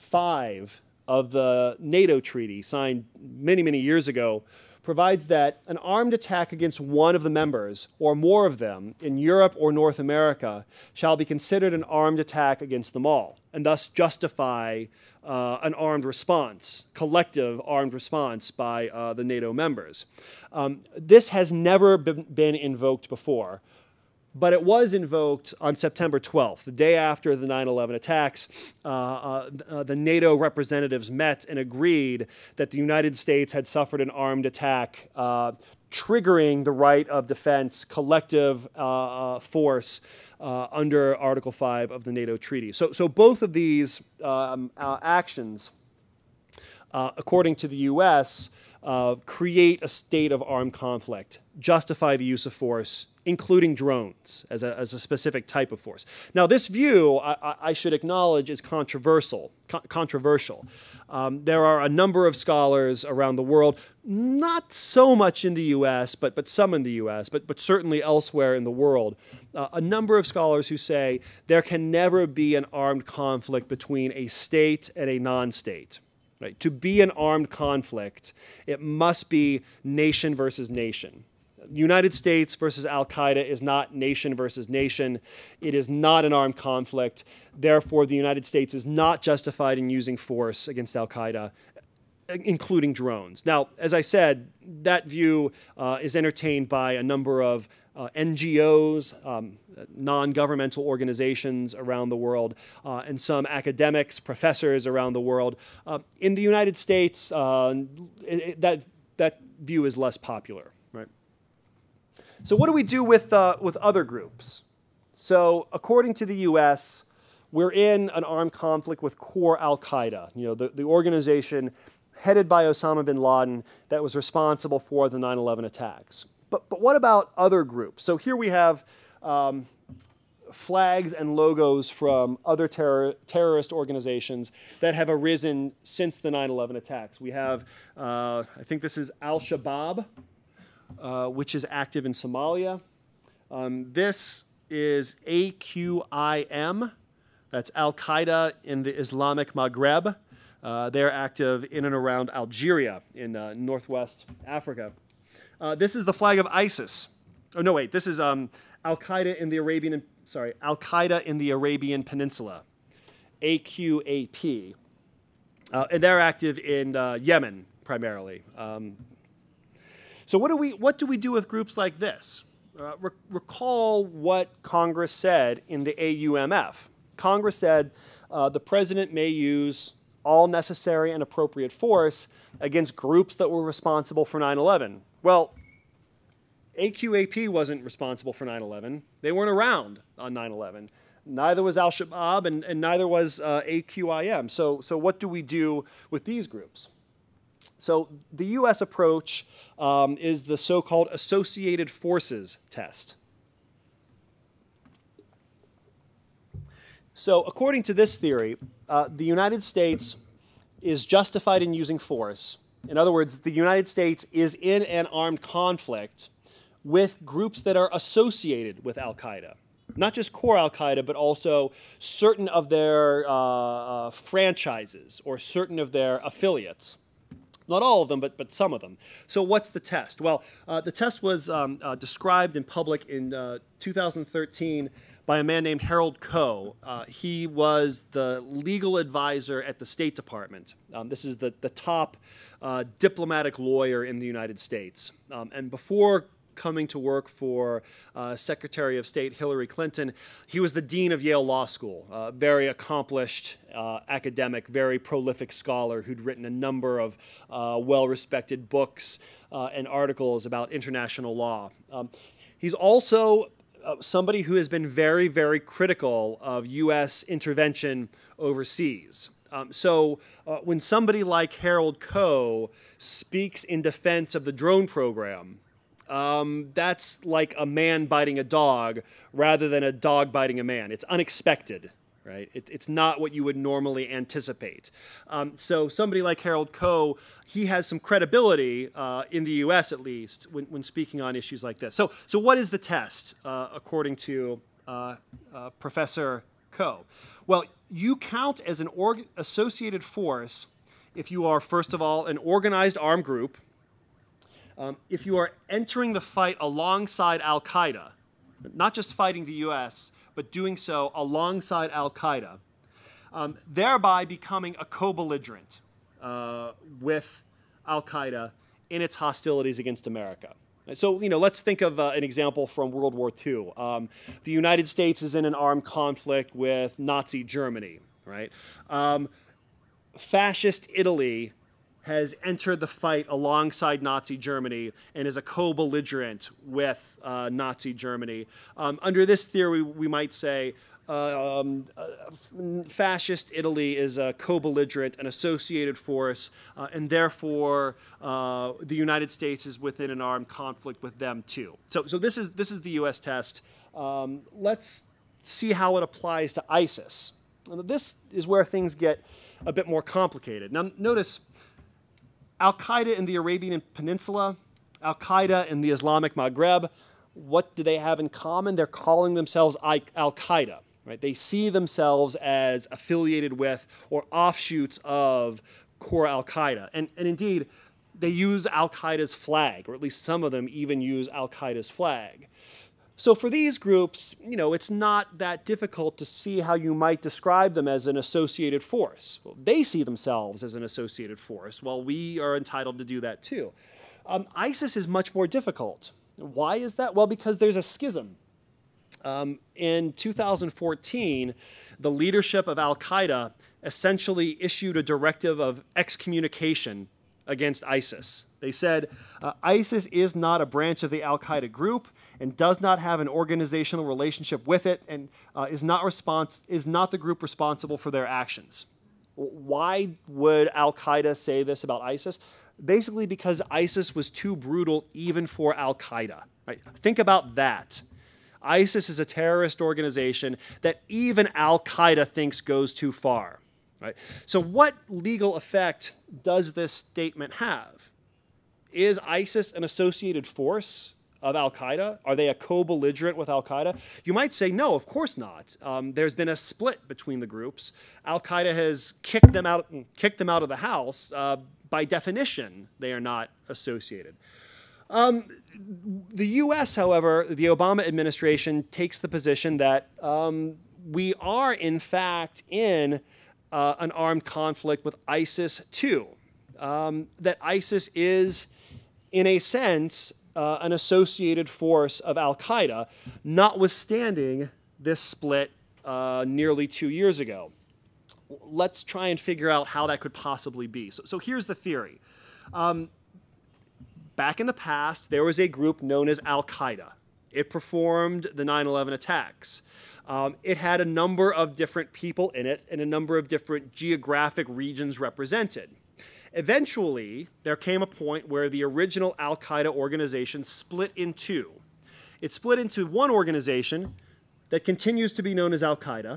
five of the NATO treaty, signed many, many years ago, provides that an armed attack against one of the members, or more of them, in Europe or North America, shall be considered an armed attack against them all, and thus justify uh, an armed response, collective armed response by uh, the NATO members. Um, this has never been, been invoked before, but it was invoked on September twelfth, the day after the nine eleven attacks. Uh, uh, uh, the NATO representatives met and agreed that the United States had suffered an armed attack, uh, triggering the right of defense, collective uh, uh, force uh, under Article five of the NATO treaty. So, so both of these um, uh, actions, uh, according to the U S, uh, create a state of armed conflict, justify the use of force, including drones as a, as a specific type of force. Now, this view, I, I should acknowledge, is controversial. Con controversial. Um, there are a number of scholars around the world, not so much in the U S, but, but some in the U S, but, but certainly elsewhere in the world, uh, a number of scholars who say there can never be an armed conflict between a state and a non-state. Right? To be an armed conflict, it must be nation versus nation. United States versus al-Qaeda is not nation versus nation. It is not an armed conflict. Therefore, the United States is not justified in using force against al-Qaeda, including drones. Now, as I said, that view uh, is entertained by a number of uh, N G Os, um, non-governmental organizations around the world, uh, and some academics, professors around the world. Uh, in the United States, uh, it, it, that, that view is less popular. Right? So what do we do with, uh, with other groups? So according to the U S, we're in an armed conflict with core al-Qaeda, you know, the, the organization headed by Osama bin Laden that was responsible for the nine eleven attacks. But, but what about other groups? So here we have um, flags and logos from other terror, terrorist organizations that have arisen since the nine eleven attacks. We have, uh, I think this is Al-Shabaab, uh, which is active in Somalia. Um, this is A Q I M, that's Al-Qaeda in the Islamic Maghreb. Uh, they're active in and around Algeria in uh, northwest Africa. Uh, this is the flag of ISIS. Oh, no, wait, this is um, Al-Qaeda in the Arabian, sorry, Al-Qaeda in the Arabian Peninsula, A Q A P. Uh, and they're active in uh, Yemen, primarily. Um, so what do we, what do we do with groups like this? Uh, re recall what Congress said in the A U M F. Congress said uh, the president may use all necessary and appropriate force against groups that were responsible for nine eleven. Well, A Q A P wasn't responsible for nine eleven. They weren't around on nine eleven. Neither was Al-Shabaab, and, and neither was uh, A Q I M. So, so what do we do with these groups? So the U S approach um, is the so-called associated forces test. So according to this theory, uh, the United States is justified in using force. In other words, the United States is in an armed conflict with groups that are associated with al-Qaeda. Not just core al-Qaeda, but also certain of their uh, uh, franchises or certain of their affiliates. Not all of them, but, but some of them. So what's the test? Well, uh, the test was um, uh, described in public in uh, two thousand thirteen by a man named Harold Koh. Uh, he was the legal advisor at the State Department. Um, this is the, the top uh, diplomatic lawyer in the United States. Um, and before coming to work for uh, Secretary of State Hillary Clinton, he was the dean of Yale Law School, a very accomplished uh, academic, very prolific scholar who'd written a number of uh, well-respected books uh, and articles about international law. Um, he's also uh, somebody who has been very, very critical of U S intervention overseas. Um, so uh, when somebody like Harold Koh speaks in defense of the drone program, Um, that's like a man biting a dog rather than a dog biting a man. It's unexpected, right? It, it's not what you would normally anticipate. Um, so somebody like Harold Koh, he has some credibility uh, in the U S at least when, when speaking on issues like this. So, so what is the test uh, according to uh, uh, Professor Koh? Well, you count as an org associated force if you are, first of all, an organized armed group. Um, if you are entering the fight alongside al-Qaeda, not just fighting the U S, but doing so alongside al-Qaeda, um, thereby becoming a co-belligerent uh, with al-Qaeda in its hostilities against America. So, you know, let's think of uh, an example from World War Two. Um, the United States is in an armed conflict with Nazi Germany, right? Um, fascist Italy has entered the fight alongside Nazi Germany and is a co-belligerent with uh, Nazi Germany. Um, under this theory, we might say uh, um, uh, fascist Italy is a co-belligerent, an associated force, uh, and therefore uh, the United States is within an armed conflict with them too. So, so this is this is the U S test. Um, let's see how it applies to ISIS. Now, this is where things get a bit more complicated. Now, notice. Al-Qaeda in the Arabian Peninsula, Al-Qaeda in the Islamic Maghreb, what do they have in common? They're calling themselves Al-Qaeda, right? They see themselves as affiliated with or offshoots of core Al-Qaeda. And, and indeed, they use Al-Qaeda's flag, or at least some of them even use Al-Qaeda's flag. So for these groups, you know, it's not that difficult to see how you might describe them as an associated force. Well, they see themselves as an associated force, while we are entitled to do that too. Um, ISIS is much more difficult. Why is that? Well, because there's a schism. Um, in two thousand fourteen, the leadership of Al-Qaeda essentially issued a directive of excommunication against ISIS. They said, uh, ISIS is not a branch of the Al-Qaeda group and does not have an organizational relationship with it, and uh, is not respons- is not the group responsible for their actions. Why would Al-Qaeda say this about ISIS? Basically because ISIS was too brutal even for Al-Qaeda. Right? Think about that. ISIS is a terrorist organization that even Al-Qaeda thinks goes too far. Right? So what legal effect does this statement have? Is ISIS an associated force of Al-Qaeda? Are they a co-belligerent with Al-Qaeda? You might say, no, of course not. Um, there's been a split between the groups. Al-Qaeda has kicked them out, kicked them out of the house. Uh, by definition, they are not associated. Um, the U S, however, the Obama administration takes the position that um, we are, in fact, in uh, an armed conflict with ISIS too. Um, that ISIS is, in a sense, uh, an associated force of Al-Qaeda, notwithstanding this split uh, nearly two years ago. Let's try and figure out how that could possibly be. So, so here's the theory. Um, back in the past, there was a group known as Al-Qaeda. It performed the nine eleven attacks. Um, it had a number of different people in it and a number of different geographic regions represented. Eventually, there came a point where the original Al-Qaeda organization split in two. It split into one organization that continues to be known as Al-Qaeda,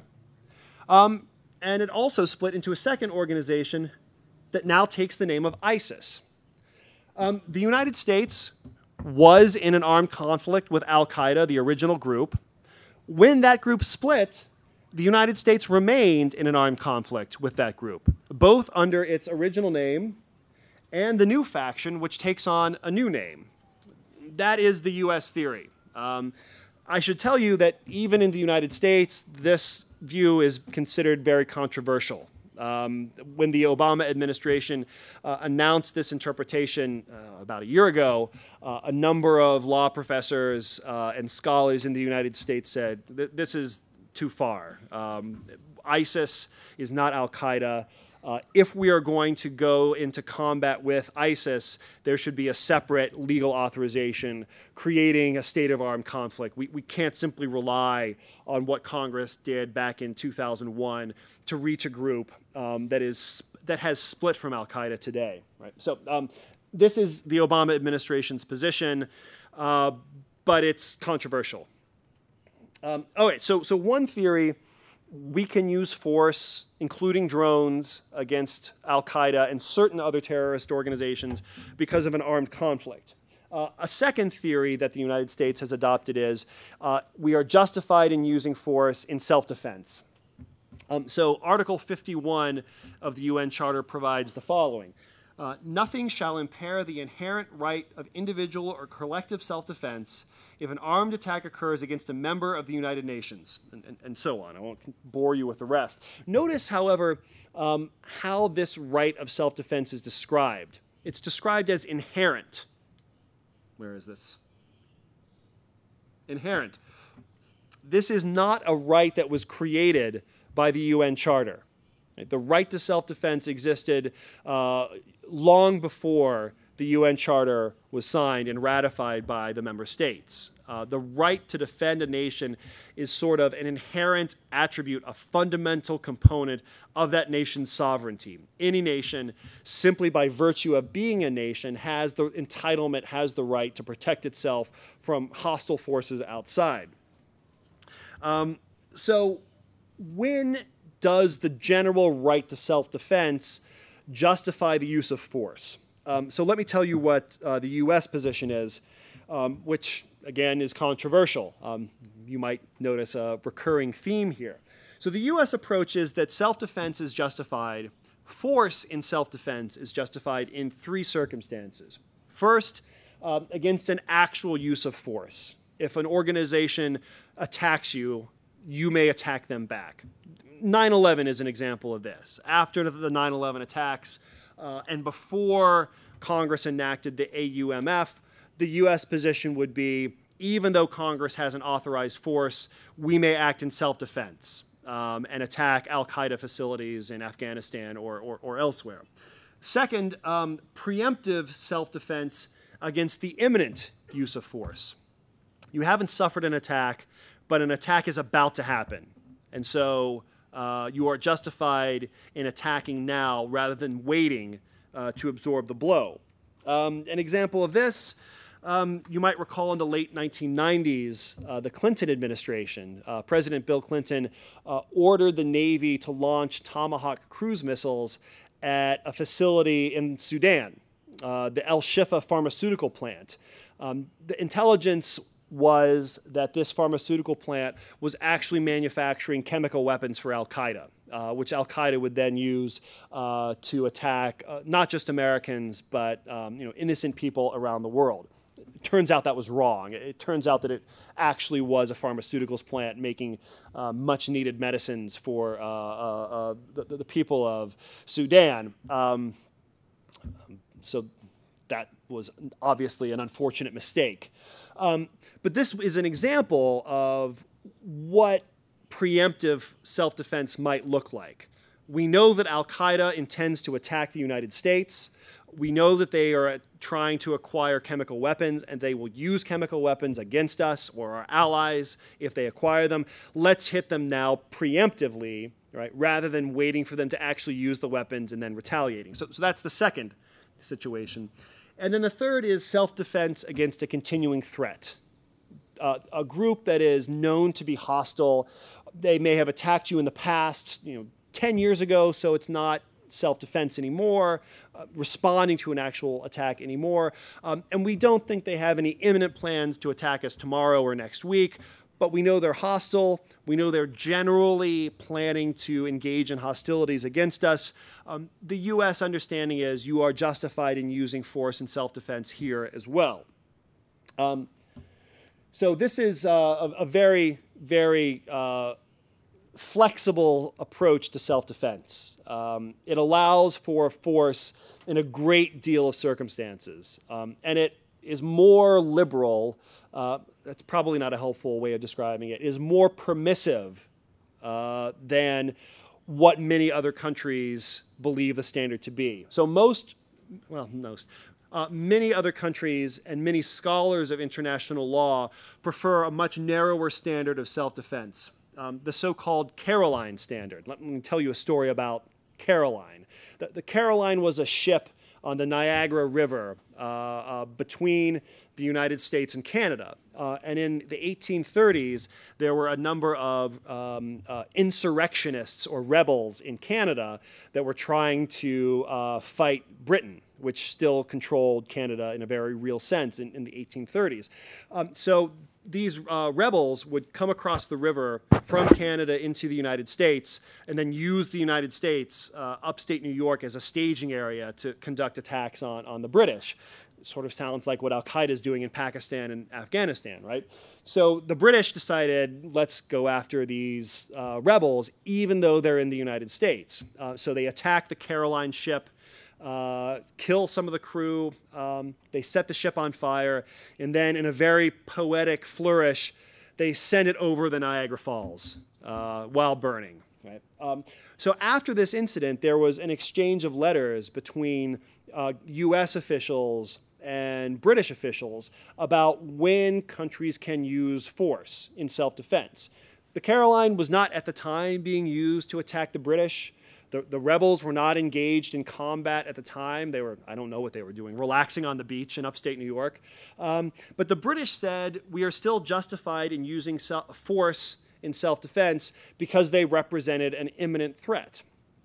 um, and it also split into a second organization that now takes the name of ISIS. Um, the United States was in an armed conflict with Al-Qaeda, the original group. When that group split, the United States remained in an armed conflict with that group, both under its original name and the new faction, which takes on a new name. That is the U S theory. Um, I should tell you that even in the United States, this view is considered very controversial. Um, when the Obama administration uh, announced this interpretation uh, about a year ago, uh, a number of law professors uh, and scholars in the United States said, this is too far. Um, ISIS is not Al-Qaeda. Uh, if we are going to go into combat with ISIS, there should be a separate legal authorization creating a state of armed conflict. We, we can't simply rely on what Congress did back in two thousand one to reach a group um, that is that has split from Al-Qaeda today. Right? So um, this is the Obama administration's position, uh, but it's controversial. Um, okay, so, so one theory, we can use force, including drones, against Al-Qaeda and certain other terrorist organizations because of an armed conflict. Uh, a second theory that the United States has adopted is uh, we are justified in using force in self-defense. Um, so Article fifty-one of the U N Charter provides the following. Uh, Nothing shall impair the inherent right of individual or collective self-defense if an armed attack occurs against a member of the United Nations, and, and, and so on. I won't bore you with the rest. Notice, however, um, how this right of self-defense is described. It's described as inherent. Where is this? Inherent. This is not a right that was created by the U N Charter. The right to self-defense existed uh, long before the U N Charter was signed and ratified by the member states. Uh, the right to defend a nation is sort of an inherent attribute, a fundamental component of that nation's sovereignty. Any nation, simply by virtue of being a nation, has the entitlement, has the right to protect itself from hostile forces outside. Um, so when does the general right to self-defense justify the use of force? Um, so let me tell you what uh, the U S position is, um, which, again, is controversial. Um, you might notice a recurring theme here. So the U S approach is that self-defense is justified, force in self-defense is justified in three circumstances. First, uh, against an actual use of force. If an organization attacks you, you may attack them back. nine eleven is an example of this. After the nine eleven attacks, Uh, and before Congress enacted the A U M F, the U S position would be, even though Congress hasn't authorized force, we may act in self-defense um, and attack Al-Qaeda facilities in Afghanistan or, or, or elsewhere. Second, um, preemptive self-defense against the imminent use of force. You haven't suffered an attack, but an attack is about to happen. And so Uh, you are justified in attacking now rather than waiting uh, to absorb the blow. Um, an example of this, um, you might recall in the late nineteen nineties, uh, the Clinton administration, uh, President Bill Clinton uh, ordered the Navy to launch Tomahawk cruise missiles at a facility in Sudan, uh, the El Shifa pharmaceutical plant. Um, the intelligence was that this pharmaceutical plant was actually manufacturing chemical weapons for Al-Qaeda, uh, which Al-Qaeda would then use uh, to attack uh, not just Americans, but um, you know, innocent people around the world. It turns out that was wrong. It turns out that it actually was a pharmaceuticals plant making uh, much-needed medicines for uh, uh, uh, the, the people of Sudan. Um, so that was obviously an unfortunate mistake. Um, but this is an example of what preemptive self-defense might look like. We know that Al-Qaeda intends to attack the United States. We know that they are trying to acquire chemical weapons, and they will use chemical weapons against us or our allies if they acquire them. Let's hit them now preemptively, right, rather than waiting for them to actually use the weapons and then retaliating. So, so that's the second situation. And then the third is self-defense against a continuing threat. Uh, a group that is known to be hostile. They may have attacked you in the past, you know, ten years ago, so it's not self-defense anymore, uh, responding to an actual attack anymore. Um, and we don't think they have any imminent plans to attack us tomorrow or next week, but we know they're hostile. We know they're generally planning to engage in hostilities against us. Um, the U S understanding is you are justified in using force in self-defense here as well. Um, so this is uh, a, a very, very uh, flexible approach to self-defense. Um, it allows for force in a great deal of circumstances, um, and it is more liberal. Uh, that's probably not a helpful way of describing it. It is more permissive uh, than what many other countries believe the standard to be. So most, well, most, uh, many other countries and many scholars of international law prefer a much narrower standard of self-defense. Um, the so-called Caroline standard. Let me tell you a story about Caroline. The, the Caroline was a ship on the Niagara River uh, uh, between the United States and Canada. Uh, and in the eighteen thirties, there were a number of um, uh, insurrectionists or rebels in Canada that were trying to uh, fight Britain, which still controlled Canada in a very real sense in, in the eighteen thirties. Um, so these uh, rebels would come across the river from Canada into the United States and then use the United States, uh, upstate New York, as a staging area to conduct attacks on, on the British. It sort of sounds like what Al-Qaeda is doing in Pakistan and Afghanistan, right? So the British decided, let's go after these uh, rebels, even though they're in the United States. Uh, so they attacked the Caroline ship, Uh, kill some of the crew. Um, they set the ship on fire, and then in a very poetic flourish, they sent it over the Niagara Falls uh, while burning. Right? Um, so after this incident, there was an exchange of letters between uh, U S officials and British officials about when countries can use force in self-defense. The Caroline was not at the time being used to attack the British. The, the rebels were not engaged in combat at the time. They were, I don't know what they were doing, relaxing on the beach in upstate New York. Um, but the British said, we are still justified in using force in self-defense because they represented an imminent threat.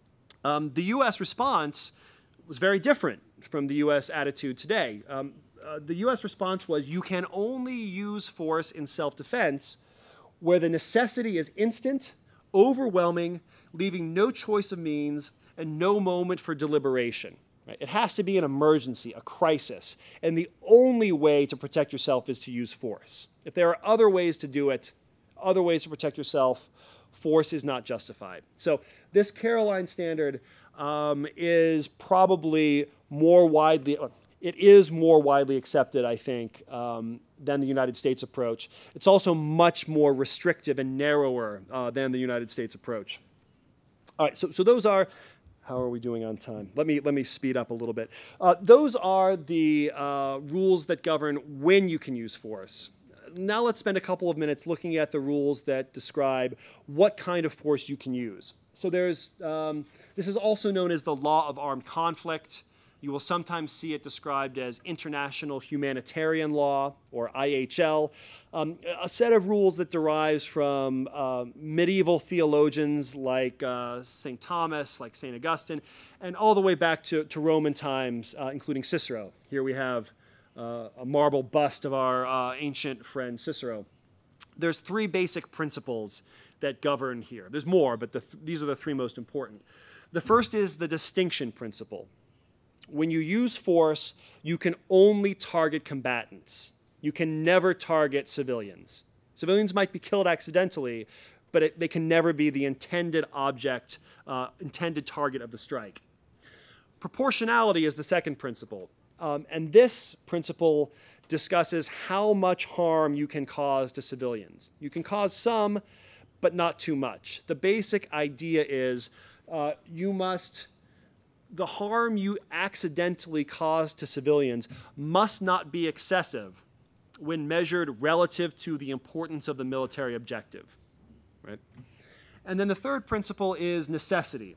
Um, the U S response was very different from the U S attitude today. Um, uh, the U S response was, you can only use force in self-defense where the necessity is instant, overwhelming, leaving no choice of means and no moment for deliberation. Right? It has to be an emergency, a crisis, and the only way to protect yourself is to use force. If there are other ways to do it, other ways to protect yourself, force is not justified. So this Caroline standard um, is probably more widely, it is more widely accepted, I think, um, than the United States approach. It's also much more restrictive and narrower uh, than the United States approach. All right, so, so those are, how are we doing on time? Let me, let me speed up a little bit. Uh, those are the uh, rules that govern when you can use force. Now let's spend a couple of minutes looking at the rules that describe what kind of force you can use. So there's, um, this is also known as the law of armed conflict. You will sometimes see it described as international humanitarian law, or I H L, um, a set of rules that derives from uh, medieval theologians like uh, Saint Thomas, like Saint Augustine, and all the way back to, to Roman times, uh, including Cicero. Here we have uh, a marble bust of our uh, ancient friend Cicero. There's three basic principles that govern here. There's more, but the th these are the three most important. The first is the distinction principle. When you use force, you can only target combatants. You can never target civilians. Civilians might be killed accidentally, but it, they can never be the intended object, uh, intended target of the strike. Proportionality is the second principle. Um, and this principle discusses how much harm you can cause to civilians. You can cause some, but not too much. The basic idea is uh, you must... the harm you accidentally cause to civilians must not be excessive when measured relative to the importance of the military objective. Right? And then the third principle is necessity.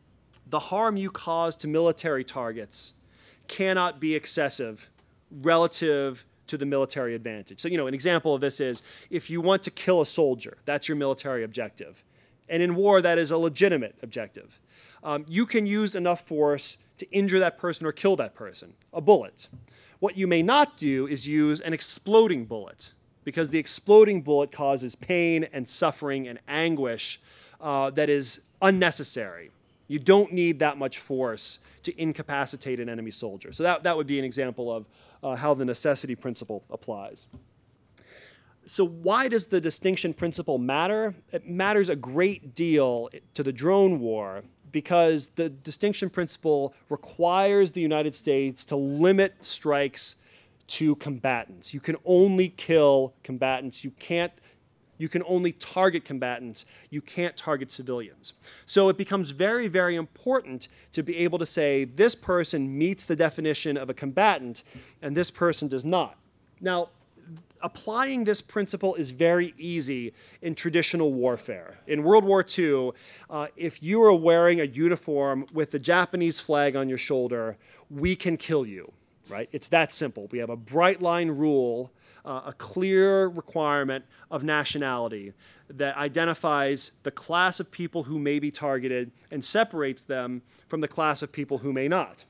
The harm you cause to military targets cannot be excessive relative to the military advantage. So, you know, an example of this is if you want to kill a soldier, that's your military objective. And in war, that is a legitimate objective. Um, you can use enough force to injure that person or kill that person, a bullet. What you may not do is use an exploding bullet, because the exploding bullet causes pain and suffering and anguish uh, that is unnecessary. You don't need that much force to incapacitate an enemy soldier. So that, that would be an example of uh, how the necessity principle applies. So why does the distinction principle matter? It matters a great deal to the drone war because the distinction principle requires the United States to limit strikes to combatants. You can only kill combatants. You can't You can only target combatants. You can't target civilians. So it becomes very, very important to be able to say this person meets the definition of a combatant and this person does not. Now, applying this principle is very easy in traditional warfare. In World War Two, uh, if you are wearing a uniform with the Japanese flag on your shoulder, we can kill you, right? It's that simple. We have a bright line rule, uh, a clear requirement of nationality that identifies the class of people who may be targeted and separates them from the class of people who may not.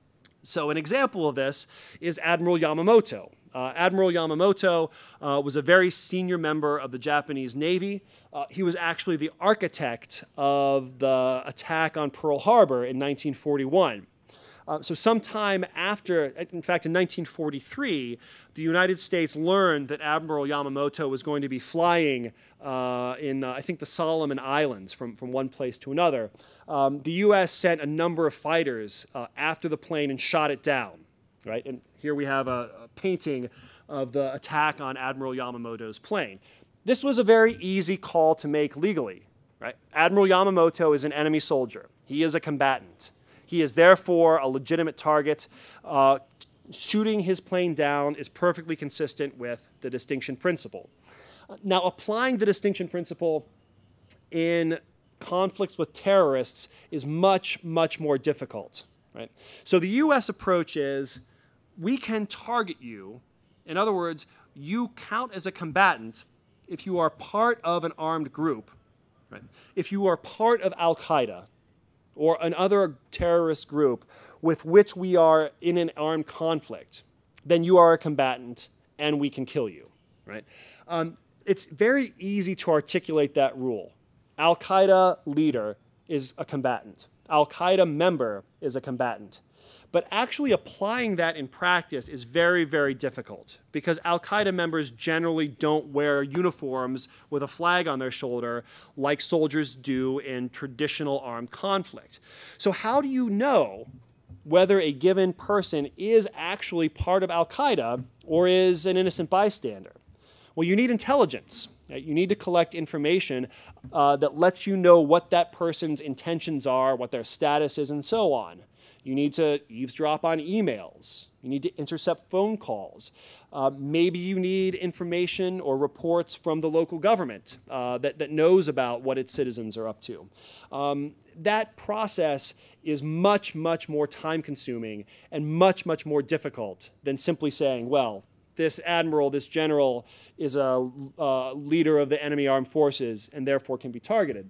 So an example of this is Admiral Yamamoto. Uh, Admiral Yamamoto uh, was a very senior member of the Japanese Navy. Uh, he was actually the architect of the attack on Pearl Harbor in nineteen forty-one. Uh, so sometime after, in fact in nineteen forty-three, the United States learned that Admiral Yamamoto was going to be flying uh, in, uh, I think, the Solomon Islands from, from one place to another. Um, the U S sent a number of fighters uh, after the plane and shot it down. Right? And here we have a, a painting of the attack on Admiral Yamamoto's plane. This was a very easy call to make legally. Right? Admiral Yamamoto is an enemy soldier. He is a combatant. He is therefore a legitimate target. Uh, shooting his plane down is perfectly consistent with the distinction principle. Now, applying the distinction principle in conflicts with terrorists is much, much more difficult. Right? So the U S approach is, we can target you. In other words, you count as a combatant if you are part of an armed group, right? If you are part of Al-Qaeda or another terrorist group with which we are in an armed conflict, then you are a combatant and we can kill you. Right? Um, it's very easy to articulate that rule. Al-Qaeda leader is a combatant. Al-Qaeda member is a combatant. But actually applying that in practice is very, very difficult because Al-Qaeda members generally don't wear uniforms with a flag on their shoulder like soldiers do in traditional armed conflict. So how do you know whether a given person is actually part of Al-Qaeda or is an innocent bystander? Well, you need intelligence. Right? You need to collect information uh, that lets you know what that person's intentions are, what their status is, and so on. You need to eavesdrop on emails. You need to intercept phone calls. Uh, maybe you need information or reports from the local government uh, that, that knows about what its citizens are up to. Um, that process is much, much more time-consuming and much, much more difficult than simply saying, well, this admiral, this general is a uh, leader of the enemy armed forces and therefore can be targeted.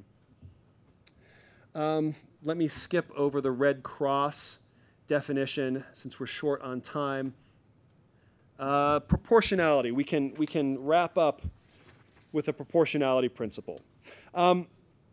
Um, let me skip over the Red Cross definition since we're short on time. Uh, proportionality. We can, we can wrap up with the proportionality principle. Um,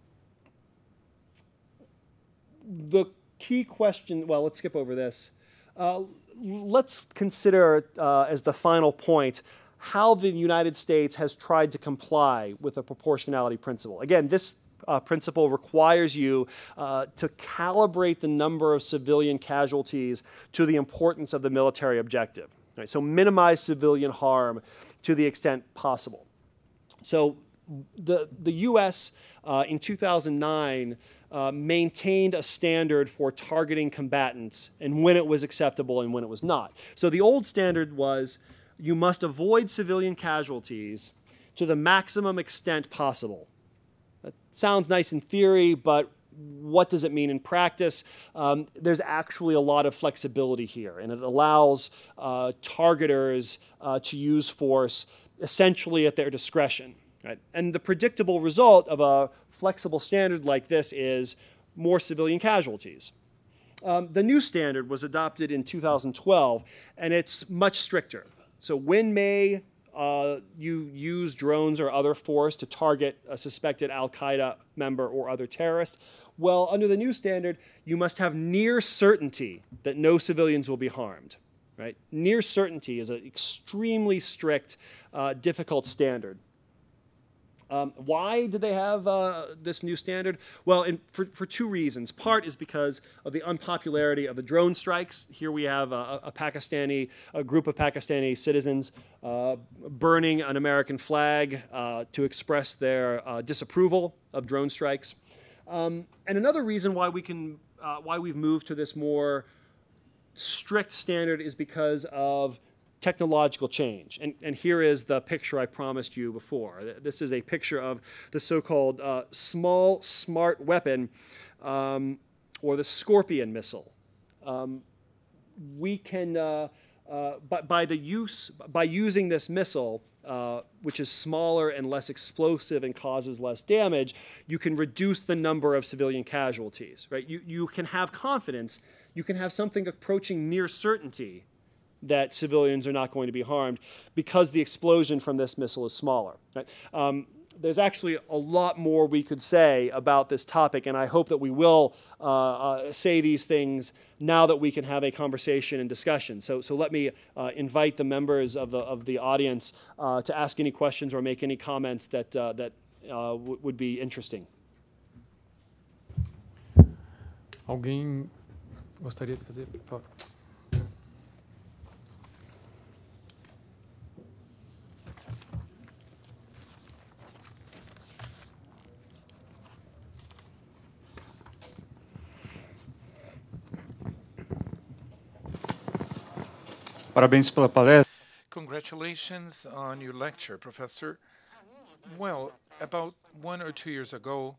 the key question, well, let's skip over this. Uh, let's consider uh, as the final point how the United States has tried to comply with the proportionality principle. Again, this Uh, principle requires you uh, to calibrate the number of civilian casualties to the importance of the military objective. Right? So minimize civilian harm to the extent possible. So the, the U S uh, in two thousand nine uh, maintained a standard for targeting combatants and when it was acceptable and when it was not. So the old standard was you must avoid civilian casualties to the maximum extent possible. That sounds nice in theory, but what does it mean in practice? Um, there's actually a lot of flexibility here, and it allows uh, targeters uh, to use force essentially at their discretion. Right? And the predictable result of a flexible standard like this is more civilian casualties. Um, the new standard was adopted in two thousand twelve, and it's much stricter. So when may uh, you use drones or other force to target a suspected al-Qaeda member or other terrorist? Well, under the new standard, you must have near certainty that no civilians will be harmed. Right? Near certainty is an extremely strict, uh, difficult standard. Um, why did they have uh, this new standard? Well, in, for, for two reasons. Part is because of the unpopularity of the drone strikes. Here we have a, a Pakistani, a group of Pakistani citizens uh, burning an American flag uh, to express their uh, disapproval of drone strikes. Um, and another reason why we can, uh, why we've moved to this more strict standard is because of technological change. And, and here is the picture I promised you before. This is a picture of the so-called uh, small smart weapon, um, or the Scorpion missile. Um, we can, uh, uh, by, by the use, by using this missile, uh, which is smaller and less explosive and causes less damage, you can reduce the number of civilian casualties. Right? You, you can have confidence. You can have something approaching near certainty that civilians are not going to be harmed because the explosion from this missile is smaller. Right? Um, there's actually a lot more we could say about this topic, and I hope that we will uh, uh, say these things now that we can have a conversation and discussion. So, so let me uh, invite the members of the, of the audience uh, to ask any questions or make any comments that, uh, that uh, w would be interesting. Alguém gostaria de fazer? Por favor. Parabéns pela palestra. Congratulations on your lecture, Professor. Well, about one or two years ago,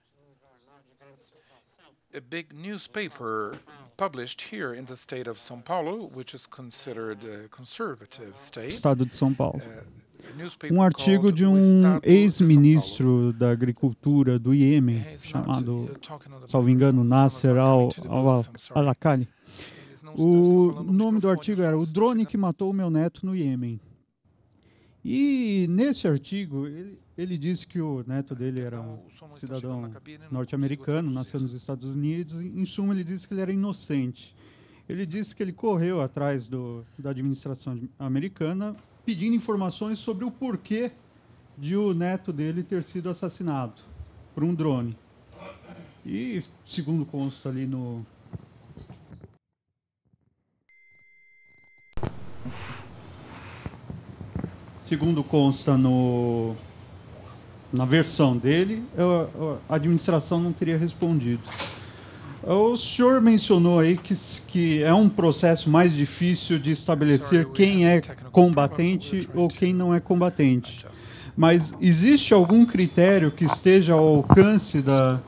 a big newspaper published here in the state of São Paulo, which is considered a conservative state. Estado de São Paulo. Uh, Um artigo de um ex-ministro da Agricultura do Iêmen, chamado, salvo engano, Nasser al-Alakali. O nome do artigo era O Drone que Matou Meu Neto no Iêmen. E nesse artigo, ele, ele disse que o neto dele era um cidadão norte-americano, nasceu nos Estados Unidos. Em suma, ele disse que ele era inocente. Ele disse que ele correu atrás do, da administração americana pedindo informações sobre o porquê de o neto dele ter sido assassinado por um drone. E, segundo consta ali no... Segundo consta no, na versão dele, a administração não teria respondido. O senhor mencionou aí que, que é um processo mais difícil de estabelecer quem é combatente ou quem não é combatente. Mas existe algum critério que esteja ao alcance da...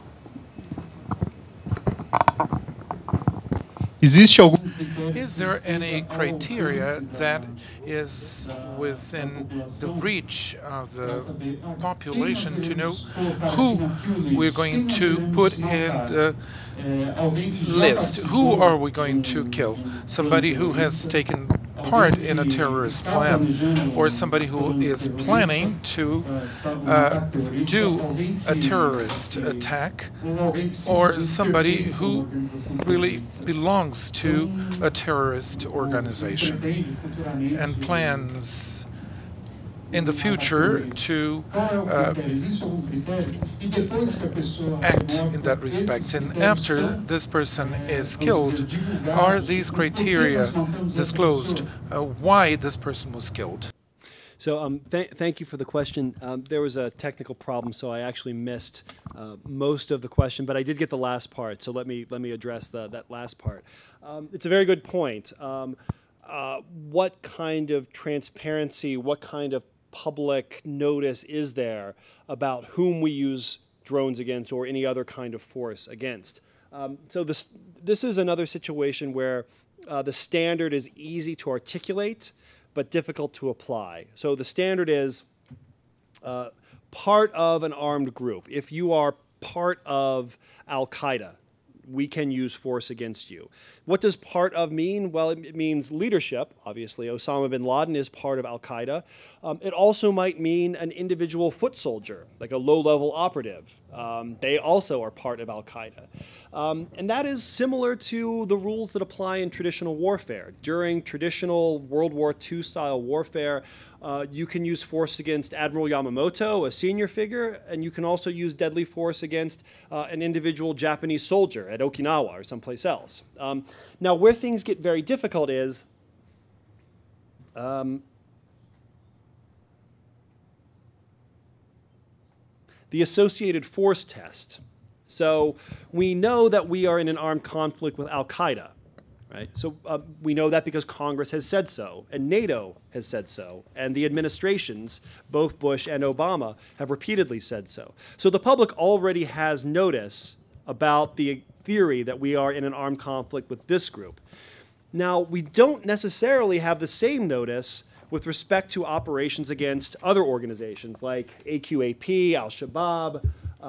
Existe algum Is there any criteria that is within the reach of the population to know who we're going to put in the list? Who are we going to kill? Somebody who has taken part in a terrorist plan, or somebody who is planning to uh, do a terrorist attack, or somebody who really belongs to a terrorist organization and plans in the future to uh, act in that respect. And after this person is killed, are these criteria disclosed uh, why this person was killed? So um, th thank you for the question. Um, there was a technical problem, so I actually missed uh, most of the question, but I did get the last part. So let me let me address the, that last part. Um, it's a very good point. Um, uh, what kind of transparency, what kind of public notice is there about whom we use drones against or any other kind of force against? Um, so this this is another situation where uh, the standard is easy to articulate but difficult to apply. So the standard is uh, part of an armed group. If you are part of Al-Qaeda, we can use force against you. What does part of mean? Well, it means leadership. Obviously, Osama bin Laden is part of Al-Qaeda. Um, it also might mean an individual foot soldier, like a low-level operative. Um, they also are part of Al-Qaeda. Um, and that is similar to the rules that apply in traditional warfare. During traditional World War Two style warfare, Uh, you can use force against Admiral Yamamoto, a senior figure, and you can also use deadly force against uh, an individual Japanese soldier at Okinawa or someplace else. Um, now, where things get very difficult is um, the associated force test. So we know that we are in an armed conflict with Al-Qaeda. Right? So uh, we know that because Congress has said so, and NATO has said so, and the administrations, both Bush and Obama, have repeatedly said so. So the public already has notice about the theory that we are in an armed conflict with this group. Now, we don't necessarily have the same notice with respect to operations against other organizations like A Q A P, Al-Shabaab, uh,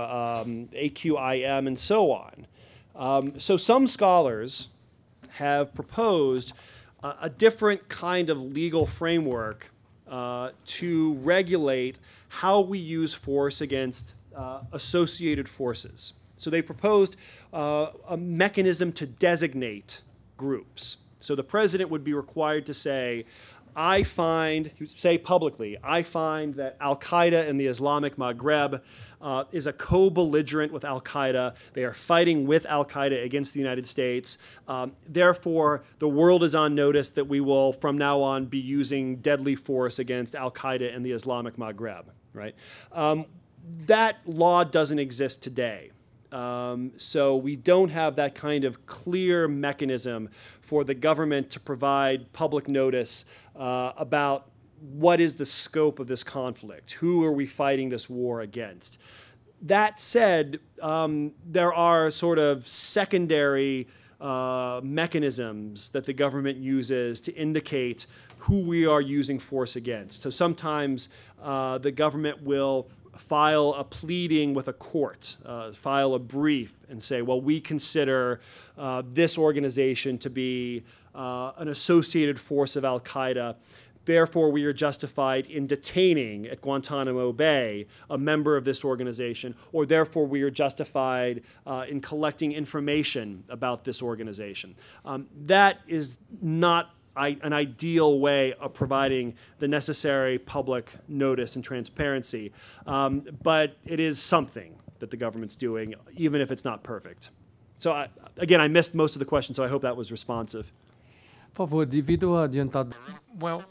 um, A Q I M, and so on. Um, so some scholars have proposed uh, a different kind of legal framework uh, to regulate how we use force against uh, associated forces. So they proposed uh, a mechanism to designate groups. So the president would be required to say, I find, he would say publicly, I find that Al-Qaeda in the Islamic Maghreb uh, is a co-belligerent with Al-Qaeda. They are fighting with Al-Qaeda against the United States. Um, therefore, the world is on notice that we will, from now on, be using deadly force against Al-Qaeda in the Islamic Maghreb. Right? Um, that law doesn't exist today. Um, so we don't have that kind of clear mechanism for the government to provide public notice uh, about what is the scope of this conflict, who are we fighting this war against. That said, um, there are sort of secondary uh, mechanisms that the government uses to indicate who we are using force against. So sometimes uh, the government will file a pleading with a court, uh, file a brief and say, well, we consider uh, this organization to be uh, an associated force of Al-Qaeda. Therefore, we are justified in detaining at Guantanamo Bay a member of this organization, or therefore we are justified uh, in collecting information about this organization. Um, that is not I, an ideal way of providing the necessary public notice and transparency. Um, but it is something that the government's doing, even if it's not perfect. So, I, again, I missed most of the question, so I hope that was responsive. Por favor, devido ao adiantado. Well,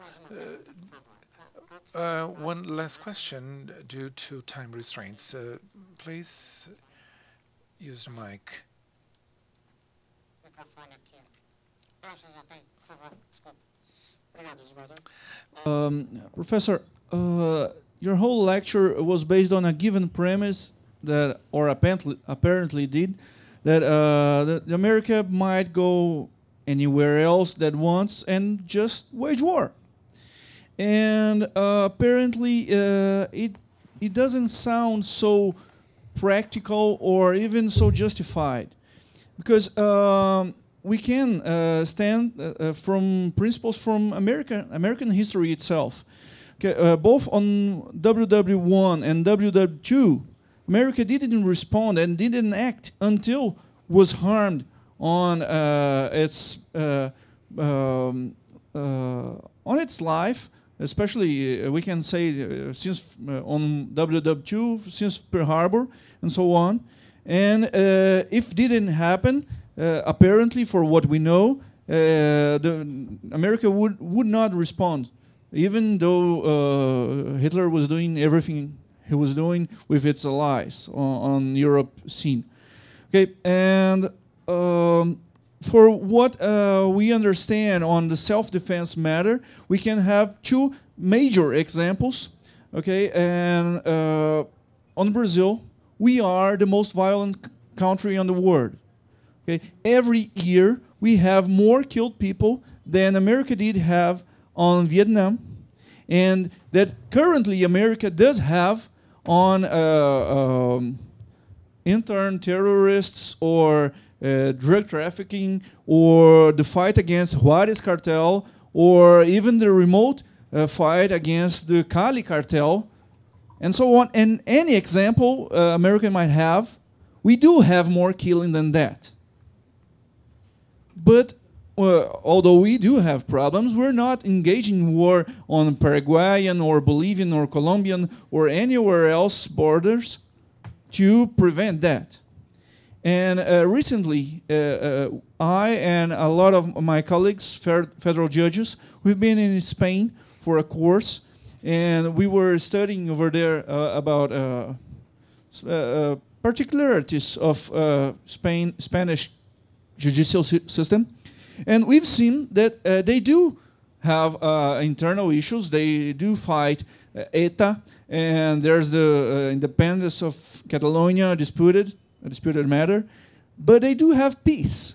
uh, uh, one last question due to time restraints. Uh, please use the mic. Um, Professor, uh, your whole lecture was based on a given premise that, or apparently, apparently did, that, uh, that America might go anywhere else that wants and just wage war. And uh, apparently uh, it, it doesn't sound so practical or even so justified. Because um, we can uh, stand uh, from principles from American American history itself. Okay, uh, both on W W one and W W two, America didn't respond and didn't act until was harmed on uh, its uh, um, uh, on its life. Especially, uh, we can say uh, since uh, on W W two, since Pearl Harbor, and so on. And uh, if didn't happen, uh, apparently, for what we know, uh, the America would would not respond, even though uh, Hitler was doing everything he was doing with its allies on, on Europe scene. Okay, and um, for what uh, we understand on the self-defense matter, we can have two major examples. Okay, and uh, on Brazil, we are the most violent c country in the world. Okay, every year we have more killed people than America did have on Vietnam, and that currently America does have on uh, um, intern terrorists or uh, drug trafficking or the fight against Juarez cartel or even the remote uh, fight against the Cali cartel and so on. And any example uh, America might have, we do have more killing than that. But uh, although we do have problems, we're not engaging in war on Paraguayan or Bolivian or Colombian or anywhere else borders to prevent that. And uh, recently, uh, uh, I and a lot of my colleagues, federal judges, we've been in Spain for a course, and we were studying over there uh, about uh, uh, particularities of uh, Spain, Spanish judicial sy system. And we've seen that uh, they do have uh, internal issues. They do fight uh, ETA, and there's the uh, independence of Catalonia disputed, a disputed matter. But they do have peace.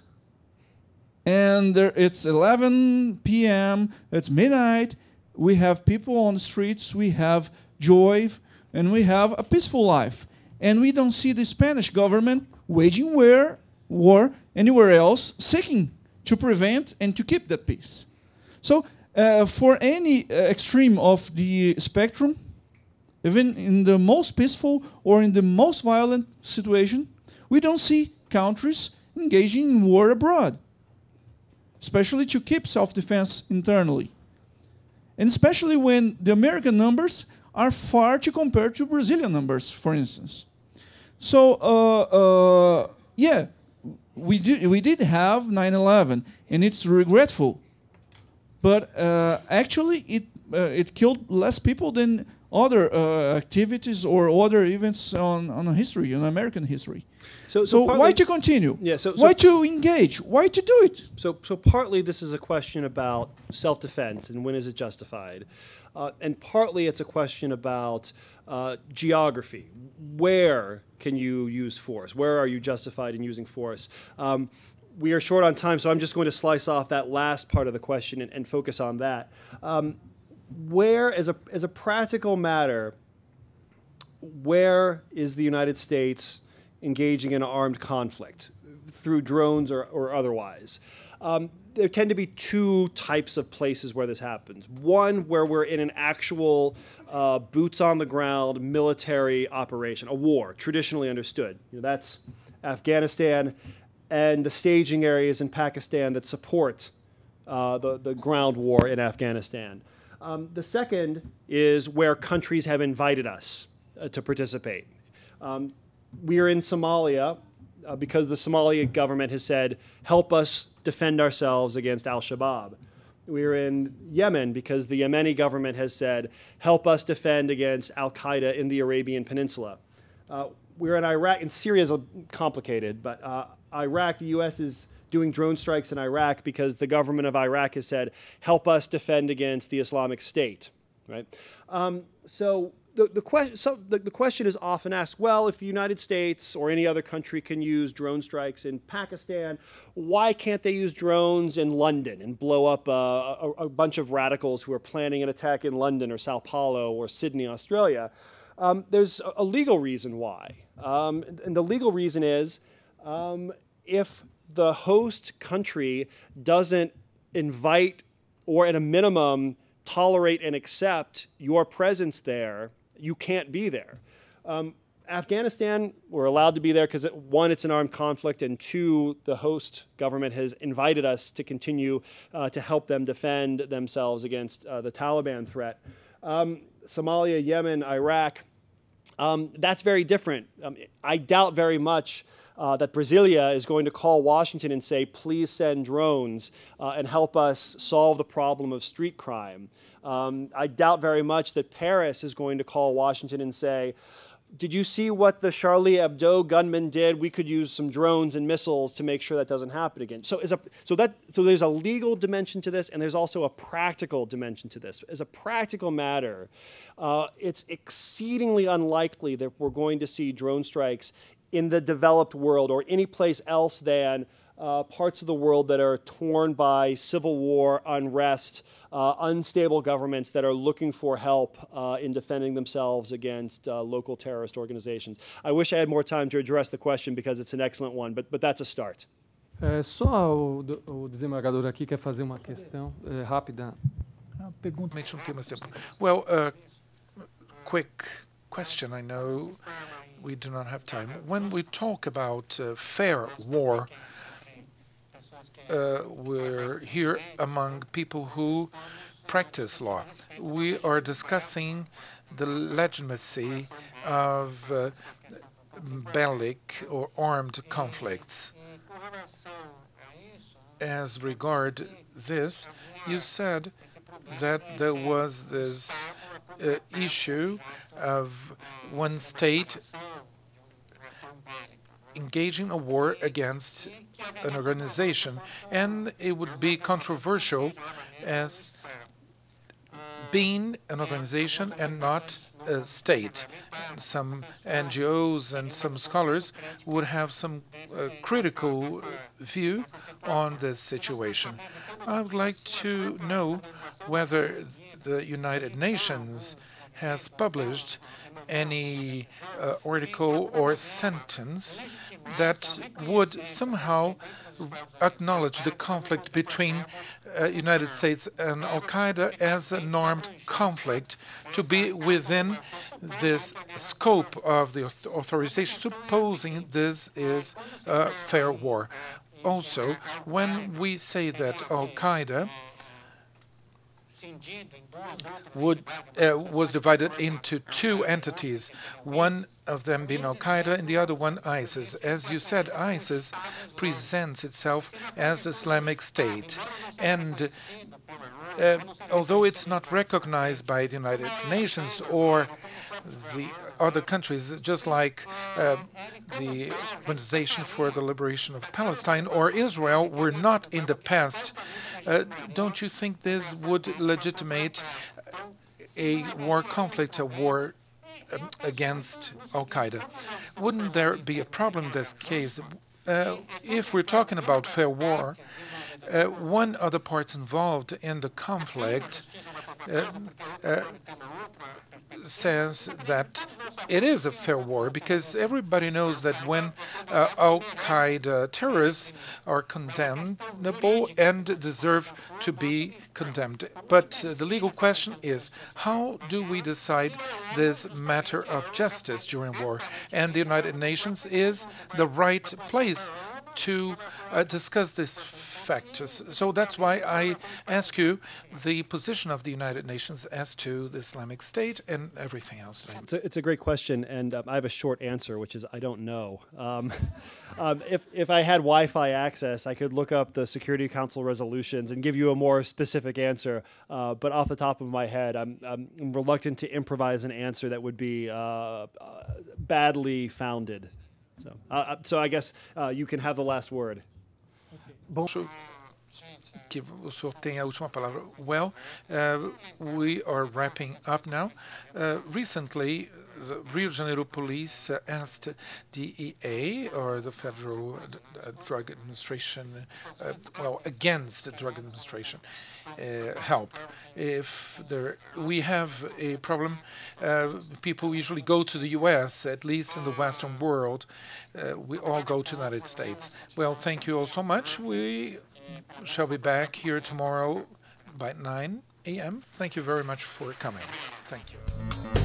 And there, it's eleven p m, it's midnight, we have people on the streets, we have joy, and we have a peaceful life. And we don't see the Spanish government waging war, war anywhere else, seeking to prevent and to keep that peace. So uh, for any uh, extreme of the spectrum, even in the most peaceful or in the most violent situation, we don't see countries engaging in war abroad, especially to keep self-defense internally. And especially when the American numbers are far to compare to Brazilian numbers, for instance. So, uh, uh, yeah, we did, we did have nine eleven, and it's regretful. But uh, actually, it, uh, it killed less people than other uh, activities or other events on, on history, on American history. So, so, so partly, why to continue? Yeah, so, so why to engage? Why to do it? So, so partly this is a question about self-defense and when is it justified. Uh, and partly it's a question about uh, geography. Where can you use force? Where are you justified in using force? Um, we are short on time, so I'm just going to slice off that last part of the question and, and focus on that. Um, where, as a, as a practical matter, where is the United States engaging in an armed conflict, through drones or, or otherwise? Um, there tend to be two types of places where this happens. One, where we're in an actual uh, boots-on-the-ground military operation, a war, traditionally understood. You know, that's Afghanistan and the staging areas in Pakistan that support uh, the, the ground war in Afghanistan. Um, the second is where countries have invited us uh, to participate. Um, we are in Somalia uh, because the Somali government has said, help us defend ourselves against al-Shabaab. We're in Yemen because the Yemeni government has said, help us defend against al-Qaeda in the Arabian Peninsula. Uh, we're in Iraq, and Syria is complicated, but uh, Iraq, the U S is doing drone strikes in Iraq because the government of Iraq has said, help us defend against the Islamic State, right? Um, so the, the, que so the, the question is often asked, well, if the United States or any other country can use drone strikes in Pakistan, why can't they use drones in London and blow up uh, a, a bunch of radicals who are planning an attack in London or Sao Paulo or Sydney, Australia? Um, there's a, a legal reason why. Um, and the legal reason is um, if the host country doesn't invite or at a minimum tolerate and accept your presence there, you can't be there. Um, Afghanistan, we're allowed to be there because, it, one, it's an armed conflict, and two, the host government has invited us to continue uh, to help them defend themselves against uh, the Taliban threat. Um, Somalia, Yemen, Iraq, um, that's very different. Um, I doubt very much Uh, that Brasilia is going to call Washington and say, please send drones uh, and help us solve the problem of street crime. Um, I doubt very much that Paris is going to call Washington and say, did you see what the Charlie Hebdo gunman did? We could use some drones and missiles to make sure that doesn't happen again. So, as a, so, that, so there's a legal dimension to this, and there's also a practical dimension to this. As a practical matter, uh, it's exceedingly unlikely that we're going to see drone strikes in the developed world or any place else than uh, parts of the world that are torn by civil war, unrest, uh, unstable governments that are looking for help uh, in defending themselves against uh, local terrorist organizations. I wish I had more time to address the question because it's an excellent one, but, but that's a start. É, só o, o desembargador aqui quer fazer uma questão é, rápida. Well, uh, quick question. I know we do not have time. When we talk about uh, fair war, uh, we're here among people who practice law. We are discussing the legitimacy of uh, bellic or armed conflicts. As regard this, you said that there was this uh, issue of one state engaging a war against an organization, and it would be controversial as being an organization and not a state. Some N G Os and some scholars would have some uh, critical view on this situation. I would like to know whether the United Nations has published any uh, article or sentence that would somehow acknowledge the conflict between uh, United States and Al-Qaeda as an armed conflict to be within this scope of the authorization, supposing this is a fair war. Also, when we say that Al-Qaeda would uh, was divided into two entities, one of them being Al-Qaeda and the other one ISIS. As you said, ISIS presents itself as Islamic State, and uh, although it's not recognized by the United Nations or the other countries, just like uh, the Organization for the Liberation of Palestine or Israel were not in the past, uh, don't you think this would legitimate a war conflict, a war um, against Al-Qaeda? Wouldn't there be a problem in this case? Uh, if we're talking about fair war, uh, one of the parts involved in the conflict uh, uh, says that it is a fair war because everybody knows that when uh, Al-Qaeda terrorists are condemnable and deserve to be condemned. But uh, the legal question is, how do we decide this matter of justice during war? And the United Nations is the right place to uh, discuss this fact. So that's why I ask you the position of the United Nations as to the Islamic State and everything else. It's a, it's a great question, and um, I have a short answer, which is I don't know. Um, um, if, if I had Wi-Fi access, I could look up the Security Council resolutions and give you a more specific answer. Uh, but off the top of my head, I'm, I'm reluctant to improvise an answer that would be uh, uh, badly founded. So, uh, so I guess uh, you can have the last word. Bom, que o senhor tem a última palavra. Well, uh, we are wrapping up now. Uh, recently, the Rio de Janeiro police uh, asked D E A, or the Federal uh, Drug Administration, uh, well, against the Drug Administration, uh, help. If there, we have a problem, uh, people usually go to the U S, at least in the Western world. Uh, we all go to the United States. Well, thank you all so much. We shall be back here tomorrow by nine A M Thank you very much for coming. Thank you.